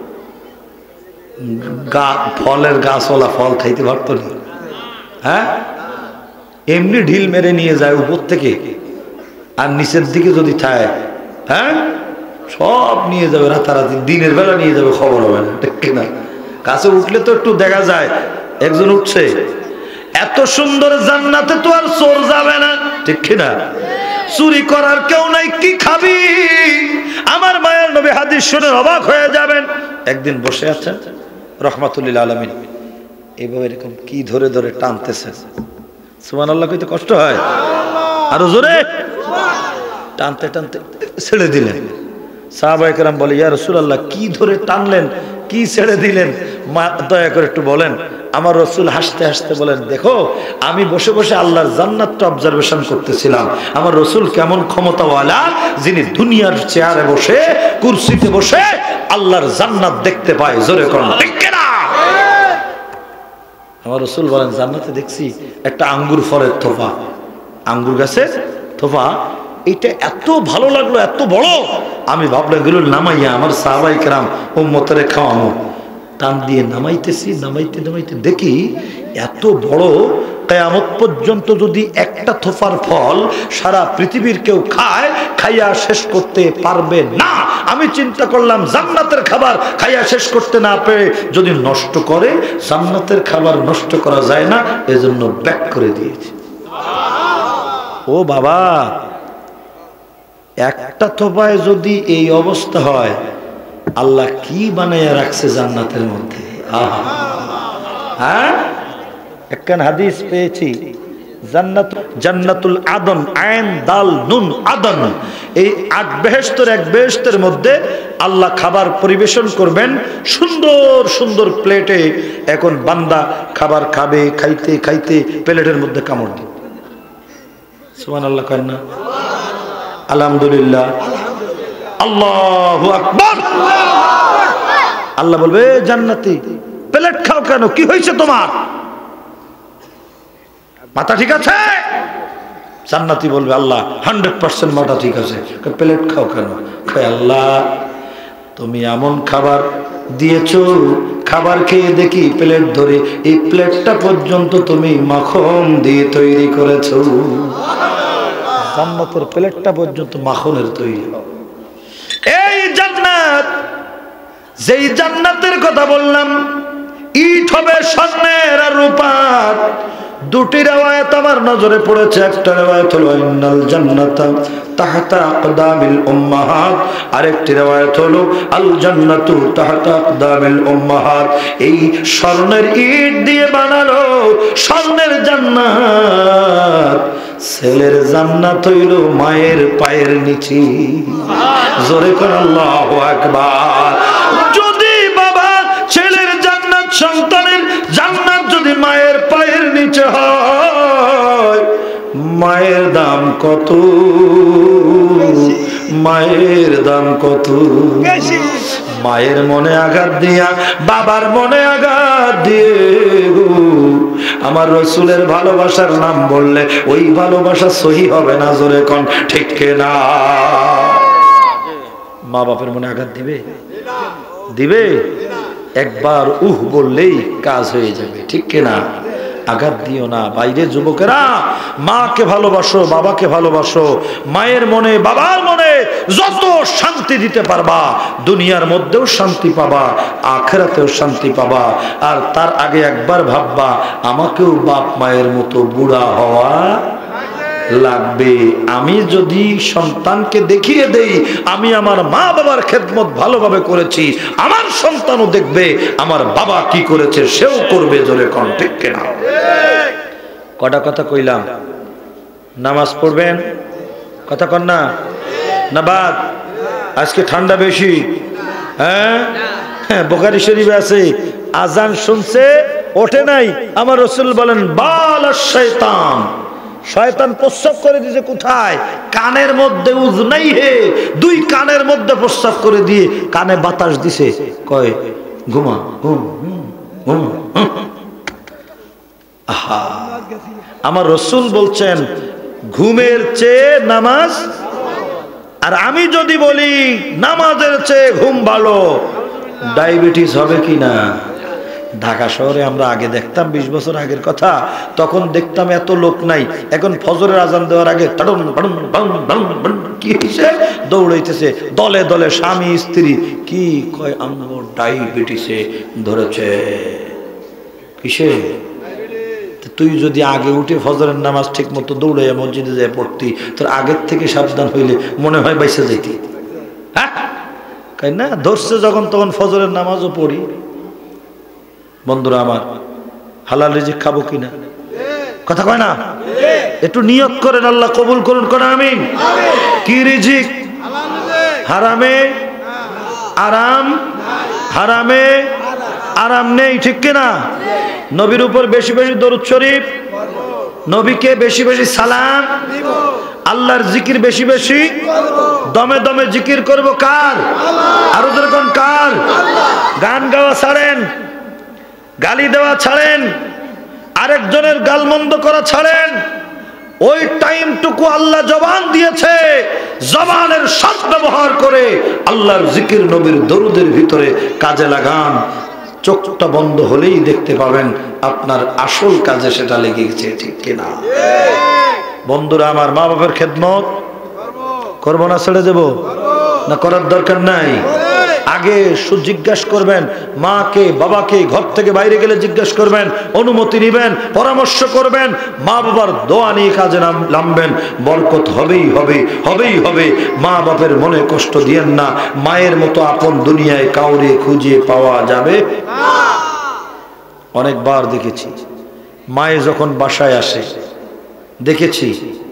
ফলের গাছওয়ালা ফল খাইতে পারতো না। হ্যাঁ, এমনি ঢিল মেরে নিয়ে যায় উপর থেকে। আর নিচের দিকে যদি থাকে, হ্যাঁ, সব নিয়ে যাবে রাতারাতি, দিনের বেলা নিয়ে যাবে, খবর হবে না, ঠিক কিনা? গাছে উঠলে তো একটু দেখা যায় একজন উঠছে। এত সুন্দর জান্নাতে তো আর চোর যাবে না, ঠিক কিনা? চুরি করার কেউ নাই, কি খাবি? আমার মায়ের নবী হাদিস শুনে অবাক হয়ে যাবেন। একদিন বসে আছেন, রহমাতুল্লিল আলামিন এইভাবে এরকম কি ধরে ধরে টানতেছেন। সুবহানাল্লাহ কইতে কষ্ট হয়, আরো জোরে টানতে টানতে ছেড়ে দিলেন। সাহাবায়ে কেরাম বলে, ইয়া রাসূলুল্লাহ, কি ধরে টানলেন, কি ছেড়ে দিলেন, দয়া করে একটু বলেন। আমার রসুল হাসতে হাসতে বলেন, দেখো আমি বসে বসে আল্লাহর জান্নাতটা অবজারভেশন করতেছিলাম। আমার রসুল কেমন ক্ষমতাওয়ালা, যিনি দুনিয়ার চেয়ারে বসে, কুরসিতে বসে আল্লাহর জান্নাত দেখতে পায়। জোরে কোন ঠিক না? আমার রসুল বলেন, জান্নাতে দেখছি একটা আঙ্গুর ফলের থোপা, আঙ্গুর গাছের থোপা, এটা এত ভালো লাগলো, এত বড়, আমি ভাবলাম এগুলো নামাইয়া আমার সাহাবায়ে কেরাম উম্মতের খাওয়ানো। টান দিয়ে নামাইতেছি, নামাইতে নামাইতে দেখি এত বড়, কিয়ামত পর্যন্ত যদি একটা থোপার ফল সারা পৃথিবীর কেউ খায়, খাইয়া শেষ করতে পারবে না। আমি চিন্তা করলাম, জান্নাতের খাবার খাইয়া শেষ করতে না পেরে যদি নষ্ট করে, জান্নাতের খাবার নষ্ট করা যায় না, এজন্য ব্যাক করে দিয়েছি। ও বাবা, একটা থোপায় যদি এই অবস্থা হয়, আল্লাহ কি বানাইয়া রাখছে জান্নাতের মধ্যে। আহা, হ্যাঁ, একখান হাদিস পেয়েছি, জান্নাতুল আদন, আইন দাল নুন আদন, এই 8 বেহেশতের এক বেহেশতের মধ্যে আল্লাহ খাবার পরিবেশন করবেন সুন্দর সুন্দর প্লেটে। এখন বান্দা খাবার খাবে, খাইতে খাইতে প্লেটের মধ্যে কামড় দিবে। সুবহানাল্লাহ কয় না? আলহামদুলিল্লাহ, আল্লাহু আকবার। আল্লাহ বলবে, জান্নাতি প্লেট খাও কেন, কি হয়েছে তোমার, মাথা ঠিক আছে? জান্নাতি বলবে, আল্লাহ 100% মাথা ঠিক আছে, প্লেট খাও কেন? কয়, আল্লাহ তুমি এমন খাবার দিয়েছো, খাবার খেয়ে দেখি প্লেট ধরে, এই প্লেটটা পর্যন্ত তুমি মাখন দিয়ে তৈরি করেছো। জান্নাতের প্লেটটা পর্যন্ত মাখনের তৈরি। এই জান্নাত, যেই জান্নাতের কথা বললাম, ইট হবে স্বর্ণের আর রূপার। দুটি রিওয়ায়াত আমার নজরে পড়েছে। একটা রিওয়ায়াত হলো ইন্নাল জান্নাতা তাহতা আকদামিল উম্মাহাত, আরেকটি রিওয়ায়াত হলো আল জান্নাতু তাহতা আকদামিল উম্মাহাত। এই স্বর্ণের ইট দিয়ে বানালো স্বর্ণের জান্নাত, ছেলের জান্নাত হইল মায়ের পায়ের নিচে। জোরে করে আল্লাহু আকবার। যদি বাবা ছেলের জান্নাত, সন্তানের জান্নাত যদি মায়ের পায়ের নিচে হয়, মায়ের দাম কত, মায়ের দাম কত। মায়ের মনে আঘাত দিয়া, বাবার মনে আঘাত দিয়ে গো, আমার রসুলের ভালোবাসার নাম বললে ওই ভালোবাসা সহি হবে না। জোরে কোন ঠিক না? মা বাপের মনে আঘাত দিবে, দিবে? একবার উহ বললেই কাজ হয়ে যাবে, ঠিক না? আঘাত দিও না। বাইরে যুবকেরা, মাকে ভালোবাসো, বাবাকে ভালোবাসো। মায়ের মনে, বাবার মনে যত শান্তি দিতে পারবা, দুনিয়ার মধ্যেও শান্তি পাবা, আখিরাতেও শান্তি পাবা। আর তার আগে একবার ভাববা, আমাকেও বাপ মায়ের মতো বুড়া হওয়া লাগবে। আমি যদি সন্তানকে দেখিয়ে দেই আমি আমার মা বাবার খেদমত ভালোভাবে করেছি, আমার সন্তানও দেখবে আমার বাবা কি করেছে, সেও করবে। জোরে কোন ঠিক কিনা? কটা কথা কইলাম? নামাজ পড়বেন, কথা কন না? না বাদ? আজকে ঠান্ডা বেশি, হ্যাঁ? বুখারী শরীফে আছে, আজান শুনছে ওঠে নাই, আমার রাসূল বলেন বালাশ শয়তান, শয়তান প্রস্রাব করে দিয়েছে। কোথায়? কানের মধ্যে। উজনাই হে, দুই কানের মধ্যে প্রস্রাব করে দিয়ে কানে বাতাস দিছে, কয় ঘুমা, ঘুমা। আহা, আমার রাসূল বলছেন ঘুমের চেয়ে নামাজ। আর আমি যদি বলি নামাজের চেয়ে ঘুম ভালো, ডায়াবেটিস হবে কিনা? ঢাকা শহরে আমরা আগে দেখতাম, 20 বছর আগের কথা, তখন দেখতাম এত লোক নাই। এখন ফজরের আজান দেওয়ার আগে কি হয়েছে, দৌড়াইতেছে দলে দলে স্বামী স্ত্রী। কি কয়, আমার ডায়াবেটিসে ধরেছে। কিসে? তুই যদি আগে উঠে ফজরের নামাজ ঠিক মতো দৌড়াইয়া মসজিদে যায় পড়তি, তোর আগের থেকে সাবধান হইলে মনে হয় বাইসে যাইতি। হ্যাঁ, তাই না? ধরছে যখন তখন ফজরের নামাজও পড়ি। বন্ধুরা আমার, হালাল রিজিক খাবো কিনা? কথা কয় না? একটু নিয়ত করেন, আল্লাহ কবুল করুন, কোন আমিন। কি রিজিক? হারামে আরাম, হারামে আরাম নেই, ঠিক কিনা? নবীর উপর বেশি বেশি দরুদ শরীফ, নবীকে বেশি বেশি সালাম, আল্লাহর জিকির বেশি বেশি, দমে দমে জিকির করব কার? আরো যেরকম কার? গান গাওয়া ছাড়েন, গালি দেওয়া ছাড়েন, আরেকজনের গালমন্দ করা ছাড়েন। ওই টাইমটুকু আল্লাহ জবান দিয়েছে, জবানের সৎ ব্যবহার করে আল্লাহর জিকির, নবীর দরুদের ভিতরে কাজে লাগান। চোখটা বন্ধ হলেই দেখতে পাবেন আপনার আসল কাজে সেটা লেগে গেছে, ঠিক কিনা? বন্ধুরা আমার, মা বাবার খেদমত করবো না ছেড়ে দেব না? করার দরকার নাই। আগে জিজ্ঞাসা করবেন মাকে বাবাকে, ঘর থেকে বাইরে গেলে জিজ্ঞাসা করবেন, অনুমতি নিবেন, পরামর্শ করবেন, মা বাবার দোয়া নিয়ে কাজে নামবেন, বরকত হবেই হবে, হবেই হবে। মা বাপের মনে কষ্ট দিয়েন না, মায়ের মতো আপন দুনিয়ায় কাউরে খুঁজে পাওয়া যাবে না। অনেকবার দেখেছি মায়ে যখন বাসায় আসে, দেখেছি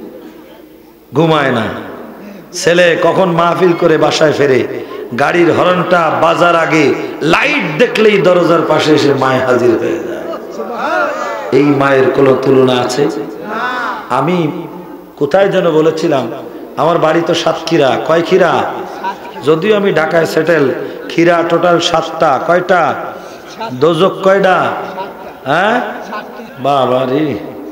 ঘুমায় না। ছেলে কখন মাহফিল করে বাসায় ফেরে, গাড়ির হর্নটা বাজার আগে লাইট দেখলেই দরজার পাশে এসে মায় হাজির হয়ে যায়। এই মায়ের কোনো তুলনা আছে? আমি কোথায় যেন বলেছিলাম, আমার বাড়ি তো সাতক্ষীরা। কয় ক্ষীরা? যদিও আমি ঢাকায় সেটেল, ক্ষীরা টোটাল 7টা। কয়টা? দোজক কয়টা? হ্যাঁ বাবা রে,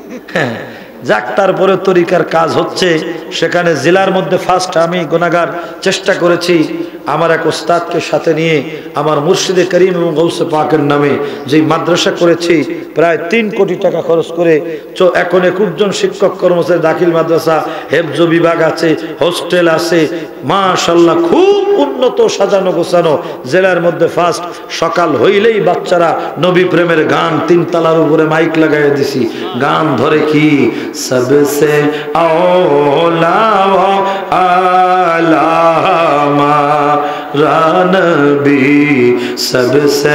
যাক, তারপরে তরিকার কাজ হচ্ছে। সেখানে জেলার মধ্যে ফার্স্ট আমি গুনাহগার চেষ্টা করেছি আমার এক ওস্তাদকে সাথে নিয়ে, আমার মুর্শিদে করিম এবং গৌসে পাকের নামে যে মাদ্রাসা করেছি, প্রায় 3 কোটি টাকা খরচ করে। এখন 21 জন শিক্ষক কর্মচারী, দাখিল মাদ্রাসা, হেফজ বিভাগ আছে, হোস্টেল আছে, মাশাআল্লাহ খুব উন্নত, সাজানো গোছানো, জেলার মধ্যে ফার্স্ট। সকাল হইলেই বাচ্চারা নবী প্রেমের গান, 3 তলার উপরে মাইক লাগাইয়া দিছি, গান ধরে কি सबसे औला आलामा नबी सबसे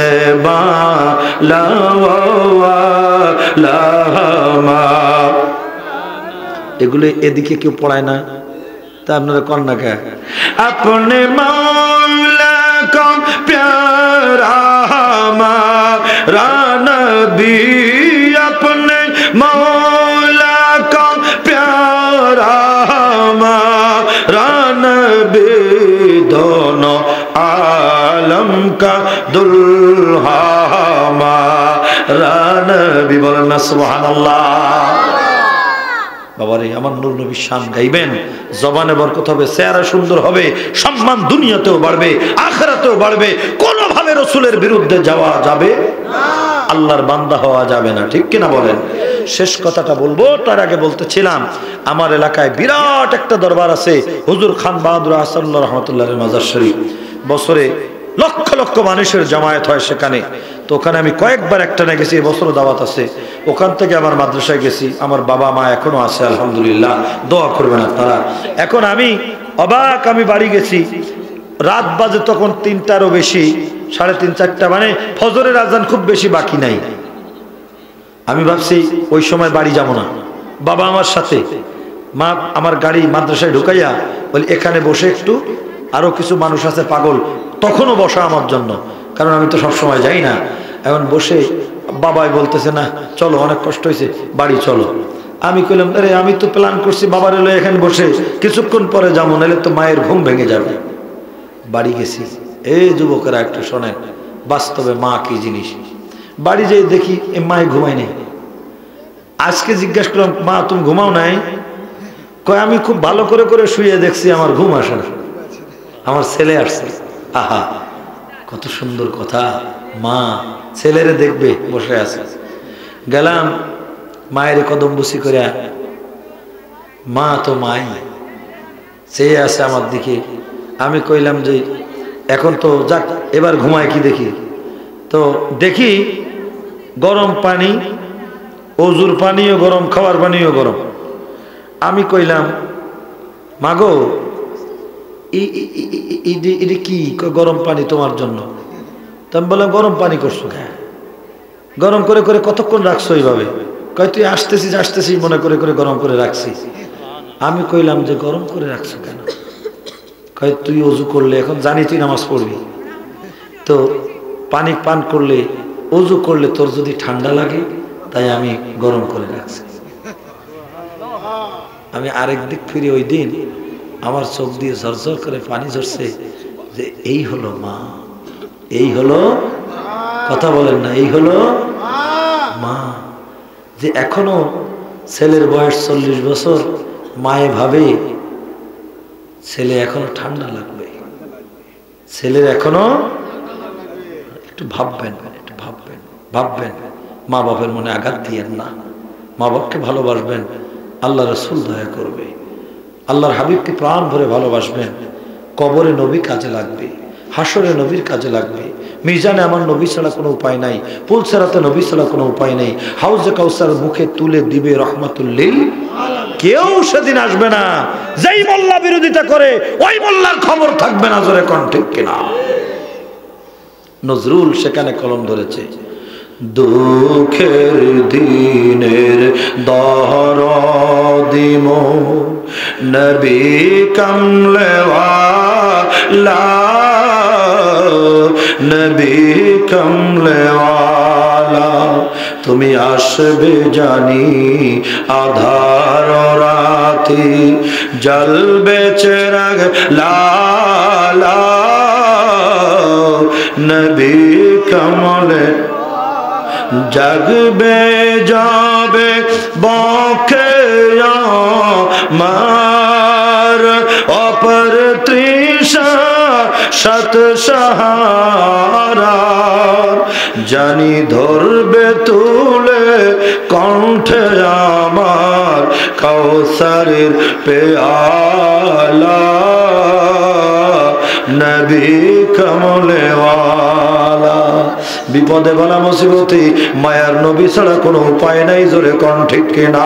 बालामा। এগুলো এদিকে কেউ পড়ায় না, তা আপনারা কন্যা কে? अपने मौला का प्यारा हमारा नबी, अपने मौला का प्यारा हमारा नबी, दोनों आलम का दुल्हा हमारा नबी। बोलें ना सुबहानाल्लाह। বাবারে, আমার নূর নবীর শান গাইবেন, জবানে বরকত হবে, চেহারা সুন্দর হবে, সম্মান দুনিয়াতেও বাড়বে, আখিরাতেও বাড়বে। কোনোভাবে রাসূলের বিরুদ্ধে যাওয়া যাবে না, আল্লাহর বান্দা হওয়া যাবে না, ঠিক কিনা বলেন? শেষ কথাটা বলবো, তার আগে বলতেছিলাম, আমার এলাকায় বিরাট একটা দরবার আছে, হুজুর খান বাহাদুর আহসানুল্লাহ রহমতুল্লাহের মাজার শরীফ। বছরে লক্ষ লক্ষ মানুষের জামায়াত হয় সেখানে। তো ওখানে আমি কয়েকবার একটানে গেছি, এবছরও দাওয়াত আছে। ওখান থেকে আমার মাদ্রাসায় গেছি, আমার বাবা মা এখনো আছে আলহামদুলিল্লাহ, দোয়া করবেন আপনারা। এখন আমি অবাক, আমি বাড়ি গেছি, রাত বাজে তখন 3টারও বেশি, 3:30 4টা, মানে ফজরের আজান খুব বেশি বাকি নাই। আমি ভাবছি ওই সময় বাড়ি যাব না, বাবা আমার সাথে, মা আমার গাড়ি মাদ্রাসায় ঢুকাইয়া বলি এখানে বসে একটু, আরো কিছু মানুষ আছে পাগল, তখনও বসা আমার জন্য, কারণ আমি তো সবসময় যাই না। এখন বসে বাবাই বলতেছে না চলো, অনেক কষ্ট হয়েছে, বাড়ি চলো। আমি কইলাম আরে আমি তো প্ল্যান করছি বাবার এলো এখানে বসে কিছুক্ষণ পরে যাবো, নাহলে তো মায়ের ঘুম ভেঙে যাবে। বাড়ি গেছি। এই যুবকেরা একটু শোনেন, বাস্তবে মা কি জিনিস। বাড়ি যেয়ে দেখি এ মায়ে ঘুমাই নেই। আজকে জিজ্ঞাসা করলাম মা তুমি ঘুমাও নাই? কয় আমি খুব ভালো করে করে শুয়ে দেখছি আমার ঘুম আসে না, আমার ছেলে আসছে। আহা কত সুন্দর কথা, মা ছেলেরে দেখবে বসে আছে। গেলাম মায়ের কদম বুসি করে, মা তো মাই চেয়ে আছে আমার দিকে। আমি কইলাম যে এখন তো যাক এবার ঘুমায় কি দেখি। তো দেখি গরম পানি, অজুর পানিও গরম, খাওয়ার পানিও গরম। আমি কইলাম মাগো এটা কি? গরম পানি তোমার জন্য। তো আমি বললাম গরম পানি করছো, গরম করে করে কতক্ষণ রাখছো এইভাবে? কয় তুই আসতেছিস আসতেছিস মনে করে করে গরম করে রাখছি। আমি কইলাম যে গরম করে রাখছো কেন? কয় তুই অজু করলে, এখন জানি তুই নামাজ পড়বি, তো পানি পান করলে অজু করলে তোর যদি ঠান্ডা লাগে, তাই আমি গরম করে রাখছি। আমি আরেক দিক ফিরে ওই দিন আমার চোখ দিয়ে ঝরঝর করে পানি ঝরছে যে এই হলো মা, এই হলো, কথা বলেন না, এই হলো মা। যে এখনো ছেলের বয়স 40 বছর, মায়ে ভাবে ছেলে এখনো ঠান্ডা লাগবে, ছেলের এখনো, একটু ভাববেন, একটু ভাববেন, ভাববেন। মা বাপের মনে আঘাত দিয়েন না, মা বাপকে ভালোবাসবেন, আল্লাহ রসুল দয়া করবে, আল্লাহর হাবিবকে প্রাণ ভরে ভালোবাসবেন। কবরে নবী কাজে লাগবে, হাসরে নবীর কাজে লাগবে, মিজানে আমার নবী ছাড়া কোনো উপায় নাই, পুলসেরাতে নবী ছাড়া কোনো উপায় নেই, হাউজে কাউসার মুখে তুলে দিবে রহমাতুল্লিল। কেউ সেদিন আসবে না, যেই মোল্লা বিরোধিতা করে ওই মোল্লার খবর থাকবে না, জোরে কোন ঠিক কিনা? নজরুল সেখানে কলম ধরেছে, দুঃখের দিনের দরদিম নবী কমলেওয়ালা, নবী কমলেওয়ালা, তুমি আসবে জানি আধার রাতে, জ্বলবে চেরাগ লালা, নবী কমলে জাগবে যাবে বকে আমার অপর তৃষা শত সাহারা, জানি ধরবে তুলে কণ্ঠে আমার কাউসারের পেয়ালা, নবী কমলেওয়ালা। বিপদে বালা মুসিবতে মায়ার নবী ছাড়া কোনো উপায় নাই, জোরে কোন ঠিক কিনা?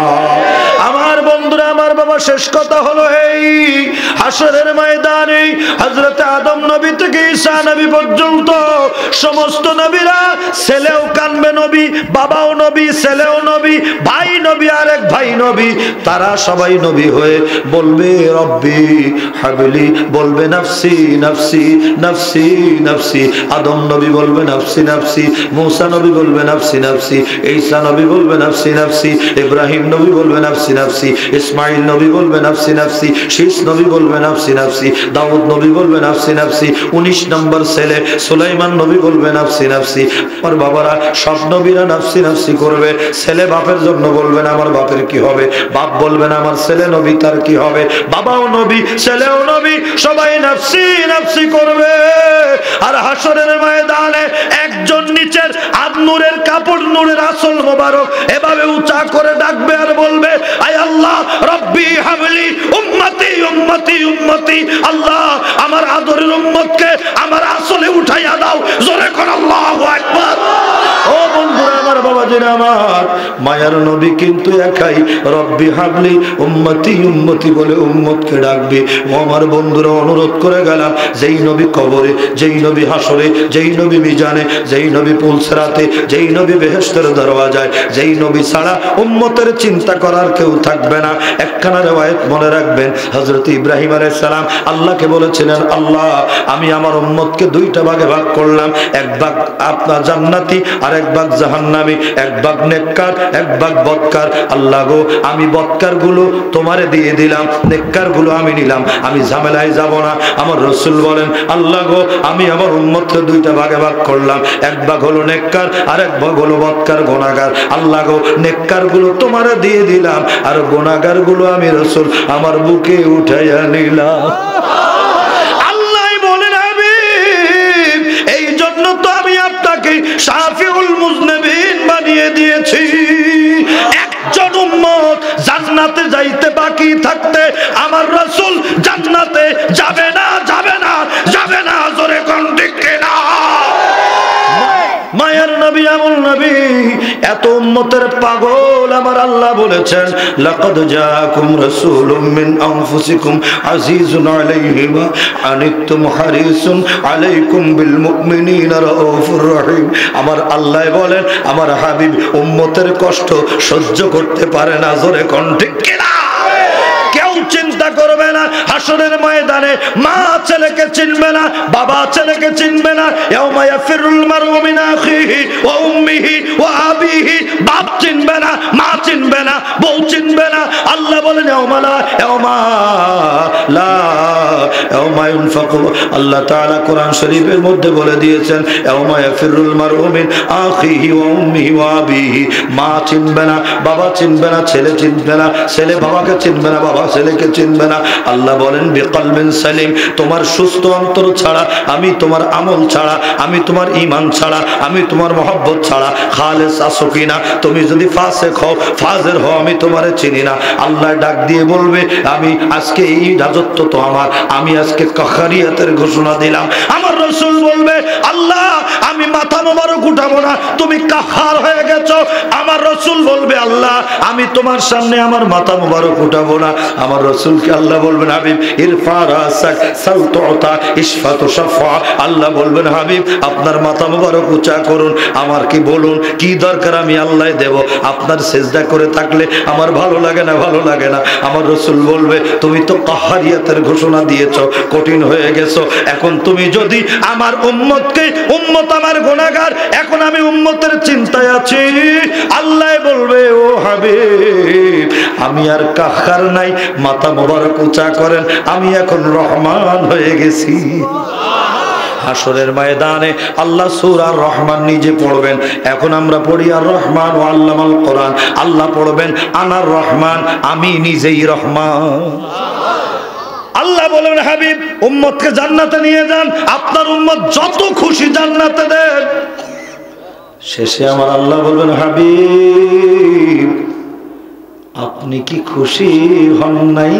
আমার বন্ধুরা, আমার বাবা, শেষ কথা হলো এই হাসরের ময়দানে হযরত আদম নবী থেকে ঈসা নবী পর্যন্ত সমস্ত নবীরা, ছেলেও কানবে নবী, বাবাও নবী, ছেলেও নবী, ভাই নবী, আরেক ভাই নবী, তারা সবাই নবী হয়ে বলবে রব্বি হাবলি, বলবে নাফসি নাফসি নাফসি নাফসি। আদম নবী বলবে নাফসি নাফসি, মূসা নবী বলবে নাফসি নাফসি, ঈসা নবী বলবে নাফসি নাফসি, ইব্রাহিম নবী বলবে নাফসি নাফসি, ইসমাইল নবী বলবে নাফসি নাফসি, শীষ নবী বলবে নাফসি নাফসি, দাউদ নবী বলবে নাফসি নাফসি, 19 নম্বর ছেলে সুলাইমান নবী বলবে নাফসি নাফসি। আমার বাবারা, সব নবীরা নাফসি নাফসি করবে। ছেলে বাপের জন্য বলবেন আমার বাপের কি হবে, বাপ বলবেন আমার ছেলে নবী, তার কি হবে, বাবাও নবী, ছেলেও নবী, সবাই নাফসি নাফসি করবে। আর হাসরের ময়দানে একজন নিচের নূরের কাপড়, নূরের আসল মোবারক এভাবে উঁচা করে ডাকবে আর বলবে, আয় আল্লাহ রব্বি হাবলি উম্মতি উম্মতি উম্মতি, আল্লাহ আমার আদরের উম্মতকে আমার আসলে উঠাইয়া দাও, জোরে কর আল্লাহু আকবার। ও বন্ধুরা আমার, বাবাজিরা আমার, মায়ার নবী কিন্তু একাই রব্বি হাবলি উম্মতি উম্মতি বলে উম্মতকে ডাকবে। ও আমার বন্ধুরা, অনুরোধ করে গেলাম, যেই নবী কবরে, যেই নবী হাসরে, যেই নবী মিজানে, যেই নবী পুলসেরাতে, যেই নবী বেহেশতের দরওয়াজায়, যেই নবী ছাড়া উম্মতের চিন্তা করার কেউ থাকবে না। একখানা রিওয়ায়াত মনে রাখবেন, হযরত ইব্রাহিম আলাইহিস সালাম আল্লাহকে বলেছিলেন, আল্লাহ আমি আমার উম্মতকে দুইটা ভাগে ভাগ করলাম, এক ভাগ আপনার জান্নাতি আর এক ভাগ জাহান্নামী, এক ভাগ নেককার এক ভাগ বদকার। আল্লাহ গো, আমি বদকার গুলো তোমারে দিয়ে দিলাম, নেককার গুলো আমি নিলাম, আমি ঝামেলায় যাব না। আমার রাসূল বলেন, আল্লাহ গো, আমি আমার উম্মতকে দুইটা ভাগে ভাগ করলাম, এক ভাগ হলো নেককার আর এক ভাগ হলো বদকার গুনাহগার। আল্লাহ গো, নেককার গুলো তোমারে দিয়ে দিলাম, আর গুনাহগার গুলো আমি রাসূল আমার বুকে উঠাইয়া নিলাম। আল্লাহ বলেন, হাবিব, এই জন্য তো আমি আপনাকে শাফিউল মুজনিবিন বানিয়ে দিয়েছি। একজন উম্মত জান্নাতে যাইতে বাকি থাকতে আমার রাসূল জান্নাতে যাবে না, যাবে না, যাবে না, জোরে কোন ঠিক কিনা? মায়ার নবী, আমল নবী এত উম্মতের পাগল আমার আল্লাহ বলেছেন লাকাদ জাআকুম রাসূলুম মিন আনফুসিকুম আজিজুন আলাইহি মা আনিতুম হারিসুন আলাইকুম বিল মুমিনিনা রাউফুর রহিম। আমার আল্লাহ বলেন আমার হাবিব উম্মতের কষ্ট সহ্য করতে পারে না। জোরে কোন ঠিক কিনা? কেউ চিন্তা করবে না হাসরের ময়দানে মা ছেলেকে চিনবে না, বাবা ছেলেকে চিনবে না। ইয়াউমা ইয়াফিরুল মারউ মিন আখিহি ওয়া উম্মিহি ওয়া আবিহি। বাপ চিনবে না, মা চিনবে না, বউ চিনবে না। আল্লাহ বলেন ইয়াউমা ইউনফাকু। আল্লাহ তাআলা কোরআন শরীফের মধ্যে বলে দিয়েছেন ইয়াউমা ইয়াফিরুল মারউ মিন আখিহি ওয়া উম্মিহি ওয়া আবিহি। মা চিনবে না, বাবা চিনবে না, ছেলে চিনবে না, ছেলে বাবাকে চিনবে না, বাবা ছেলেকে চিনবে না। আল্লাহ বলেন বিকলবিন সালিম। তোমার সুস্থ অন্তর ছাড়া, আমি তোমার আমল ছাড়া, আমি তোমার ঈমান ছাড়া, আমি তোমার মহব্বত ছাড়া খালেস আছো কিনা। তুমি যদি ফাসিক হও, ফাজের হও, আমি তোমারে চিনি না। আল্লাহ ডাক দিয়ে বলবে আমি আজকে এই রাজত্ব তো আমার, আমি আজকে কাহারিয়াতের ঘোষণা দিলাম। আমার রাসূল বলবে আল্লাহ আমি মাথা মোবারক উঠাবো না, তুমি কাহার হয়ে গেছো। আমার রাসূল বলবে আল্লাহ আমি তোমার সামনে আমার মাথা মোবারক উঠাবো না। আমার রাসূলকে আল্লাহ বলবেন হাবিব ইরফা রাসাক সাল তুতা ইশফা তুশফা। আল্লাহ বলবেন হাবিব আপনার মাথা মোবারক উঁচা করুন, আমার কি বলুন কি দরকার আমি আল্লাহ দেব। আপনার সিজদা করে থাকলে আমার ভালো লাগে না, ভালো লাগে না। আমার রাসূল বলবে তুমি তো কাহারিয়াতের ঘোষণা দিয়েছো, কঠিন হয়ে গেছো। এখন তুমি যদি আমার উম্মতকে, উম্মত আমার গুনাহগার, এখন আমি উম্মতের চিন্তায় আছি। আল্লাহ বলবে ও হাবিব আমি আর কাহার নাই, মাথা মোবারক উঁচা করেন, আমি এখন রহমান হয়ে গেছি। হাসরের ময়দানে আল্লাহ সূরা রহমান নিজে পড়বেন। এখন আমরা পড়ি আর রহমান ও আল্লামাল কোরআন। আল্লাহ পড়বেন আনার রহমান, আমি নিজেই রহমান। আল্লাহ বলেন হাবিব উম্মতকে জান্নাতে নিয়ে যান, আপনার উম্মত যত খুশি জান্নাতে দেন। শেষে আমার আল্লাহ বলবেন হাবিব আপনি কি খুশি হন নাই?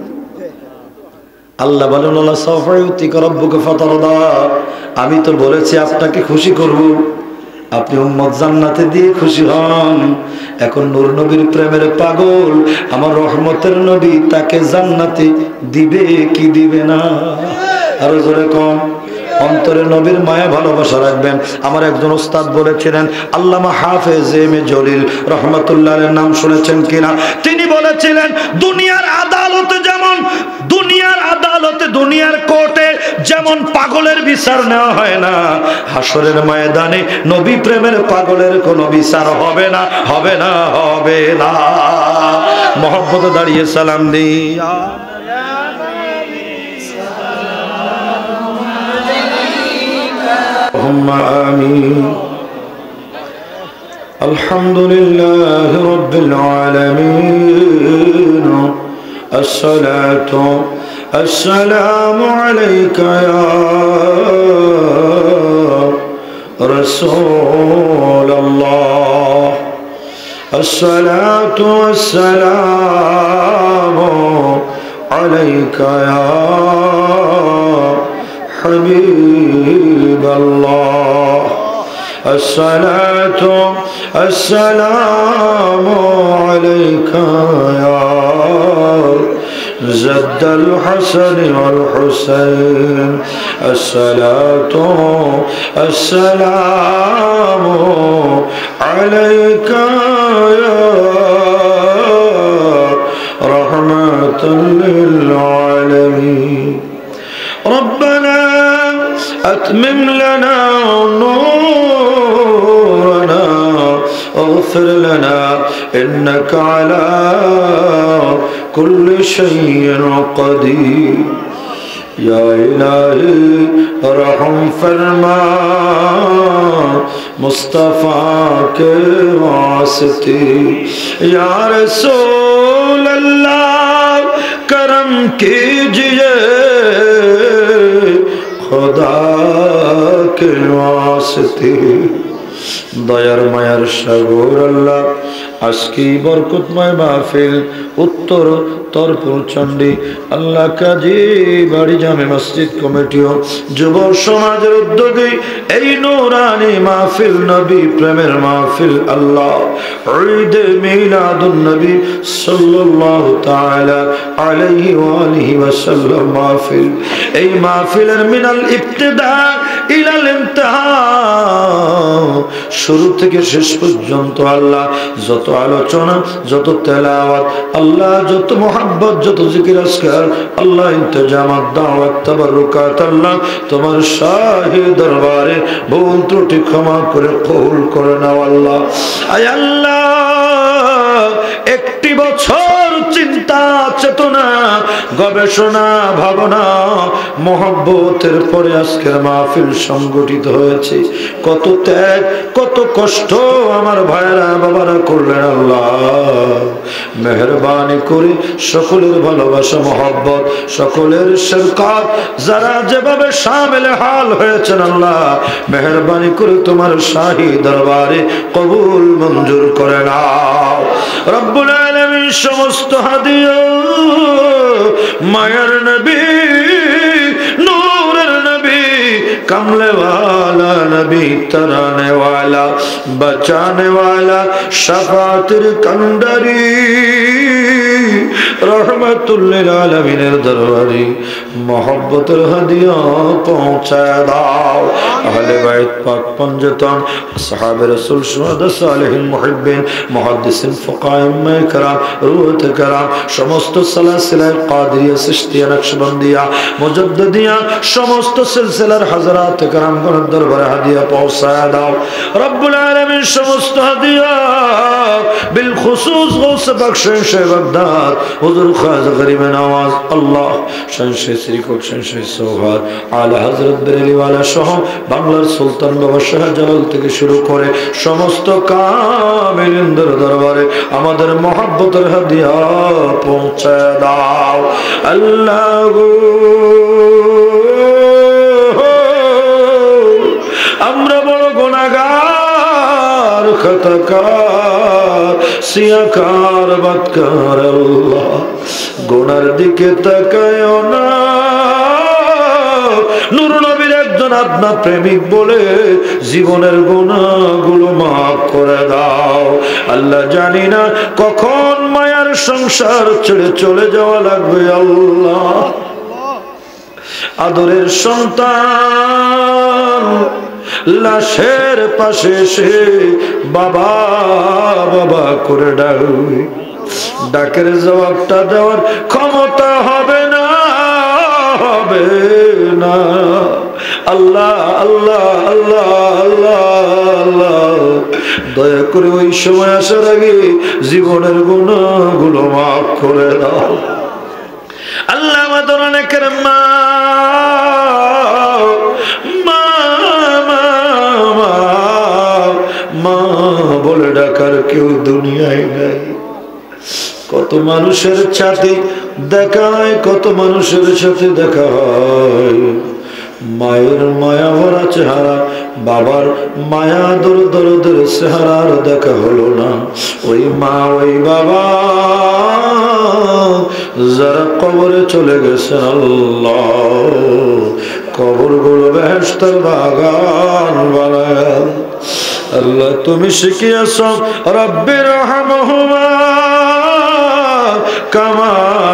আল্লাহ বলেন আল্লাহ সাফায়ুতিকা রাব্বুকা ফাতারদা। আমি তো বলেছি আপনাকে খুশি করব, আপনি উম্মত জান্নাতে দিয়ে খুশি হন। এখন নূর নবীর প্রেমের পাগল আমার রহমতের নবী, তাকে জান্নাতে দিবে কি দিবে না? আরো জোরে কম। অন্তরে নবীর মায়া ভালোবাসা রাখবেন। আমার একজন ওস্তাদ বলেছিলেন আল্লামা হাফেজ এম এ জলিল রহমাতুল্লাহের নাম শুনেছেন কিনা? তিনি বলেছিলেন দুনিয়ার আদালতে যেমন, দুনিয়ার আদালতে দুনিয়ার কোর্টে যেমন পাগলের বিচার নেওয়া হয় না, হাসরের ময়দানে নবী প্রেমের পাগলের কোনো বিচার হবে না, হবে না, হবে না। মহব্বতে দাঁড়িয়ে সালাম দিয়া آمين. الحمد لله رب العالمين. الصلاة السلام عليك يا رسول الله. الصلاة والسلام عليك يا حبيب الله. الصلاة السلام عليك يا زد الحسن والحسين. الصلاة السلام عليك يا رحمة للعالمين. ربنا أتمم لنا نورنا اغفر لنا إنك على كل شيء قدير. یا الہی رحم فرما مصطفیٰ کے واسطے. یا رسول اللہ کرم کیجئے خدا کے واسطے. দয়ার মায়ার সাগর আল্লাহ আজকে বরকতময় মাহফিল উত্তর তরপুর চন্ডী আল্লাহ কাজী বাড়ি জামে মসজিদ কমিটি ও যুব সমাজের উদ্যোগে এই নূরানি মাহফিল নবী প্রেমের মাহফিল আল্লাহ ঈদ মিলাদুন নবী সাল্লাল্লাহু তাআলা আলাইহি ওয়া আলিহি ওয়াসাল্লাম মাহফিল, এই মাহফিলের মিনাল ইবতিদা ইলাল ইনতিহা, শুরু থেকে শেষ পর্যন্ত আল্লাহ যত আলোচনা, যত তেলাওয়াত, আল্লাহ যত মুহাব্বত, যত জিকির আজকার, আল্লাহ ইন্তজামাত, দাওয়াত, তাবাররুকাত, আল্লাহ তোমার শাহী দরবারে ভুল ত্রুটি ক্ষমা করে কবুল করে নাও আল্লাহ। আয় আল্লাহ, একটি বছর চিন্তা চেতনা গবেষণা ভাবনা মহব্বতের পরে আজকের মাহফিল সংগঠিত হয়েছে। কত ত্যাগ, কত কষ্ট আমার ভাইরা বাবারা করলেন আল্লাহ। মেহেরবানি করে সকলের ভালোবাসা মহব্বত, সকলের শিরকাত, যারা যেভাবে শামিল হাল হয়েছেন আল্লাহ মেহেরবানি করে তোমার শাহী দরবারে কবুল মঞ্জুর করে নাও রব্বুল আলামিন। সমস্ত হাদিয়া মায়ের নবী, নূরের নবী, कमले वाला नबी, तराने वाला, बचाने वाला, शफाअतेर कंडरी, रहमतुल्लिल आलमीनेर दरबारे मोहब्बतेर हदिया पहुंचाया दाओ। अहले बैत पाक पंजतन, असहाबे रसूल, शुहदा, सालिहीन, मुहिब्बिन, मुहद्दिसिन, फुकाहा, इमाम कराम, रूहत कराम, समस्त सलासिला कादरिया, चिश्तिया, नक्शबंदिया, मुजद्दिदिया, समस्त सिलसिलार हजरात करामगणের দরবারে হাদিয়া পৌঁছায় দাও রব্বুল আলামিন। সমস্ত হাদিয়া বিল খুসুস গৌস বখশ বাগদাদ হুজুর খাজা গরিবে নওয়াজ আল্লাহ শানশে শ্রীকোট শানশে সোহার আলা হযরত বেরেলিওয়ালা সহ বাংলার সুলতান বাবা শাহজালাল থেকে শুরু করে সমস্ত কামিলিনদের দরবারে আমাদের মহব্বতের হাদিয়া পৌঁছায় দাও আল্লাহ। আমরা বড় গুনাহগার, খতাকার, সিয়াকার, বদকার আল্লাহ, গুনার দিকে তাকায়ও না। নূর নবীর একজন আপনার প্রেমিক বলে জীবনের গুনাহগুলো মাফ করে দাও আল্লাহ। জানি না কখন মায়ার সংসার ছেড়ে চলে যাওয়া লাগবে আল্লাহ। আদরের সন্তান লাশের পাশে এসে বাবা বাবা করে ডাকবে, ডাকের জবাবটা দেওয়ার ক্ষমতা হবে না, হবে না। আল্লাহ আল্লাহ আল্লাহ আল্লাহ আল্লাহ, দয়া করে ওই সময় আসার আগে জীবনের গুনাহগুলো মাফ করে দাও আল্লাহ। আমাদের অনেকের মা মা বলে ডাকার কেউ দুনিয়ায় নাই। কত মানুষের সাথে দেখা হয়, কত মানুষের সাথে দেখা হয়, মায়ের মায়া ভরা চেহারা, বাবার মায়া দরদের চেহারার দেখা হলো না। ওই মা ওই বাবা যারা কবরে চলে গেছেন আল্লাহ, কবরগুলো বেহেশতের বাগান বানায় আল্লাহ। তুমি শিখিয়েছ রব্বির রহমহুমা কামা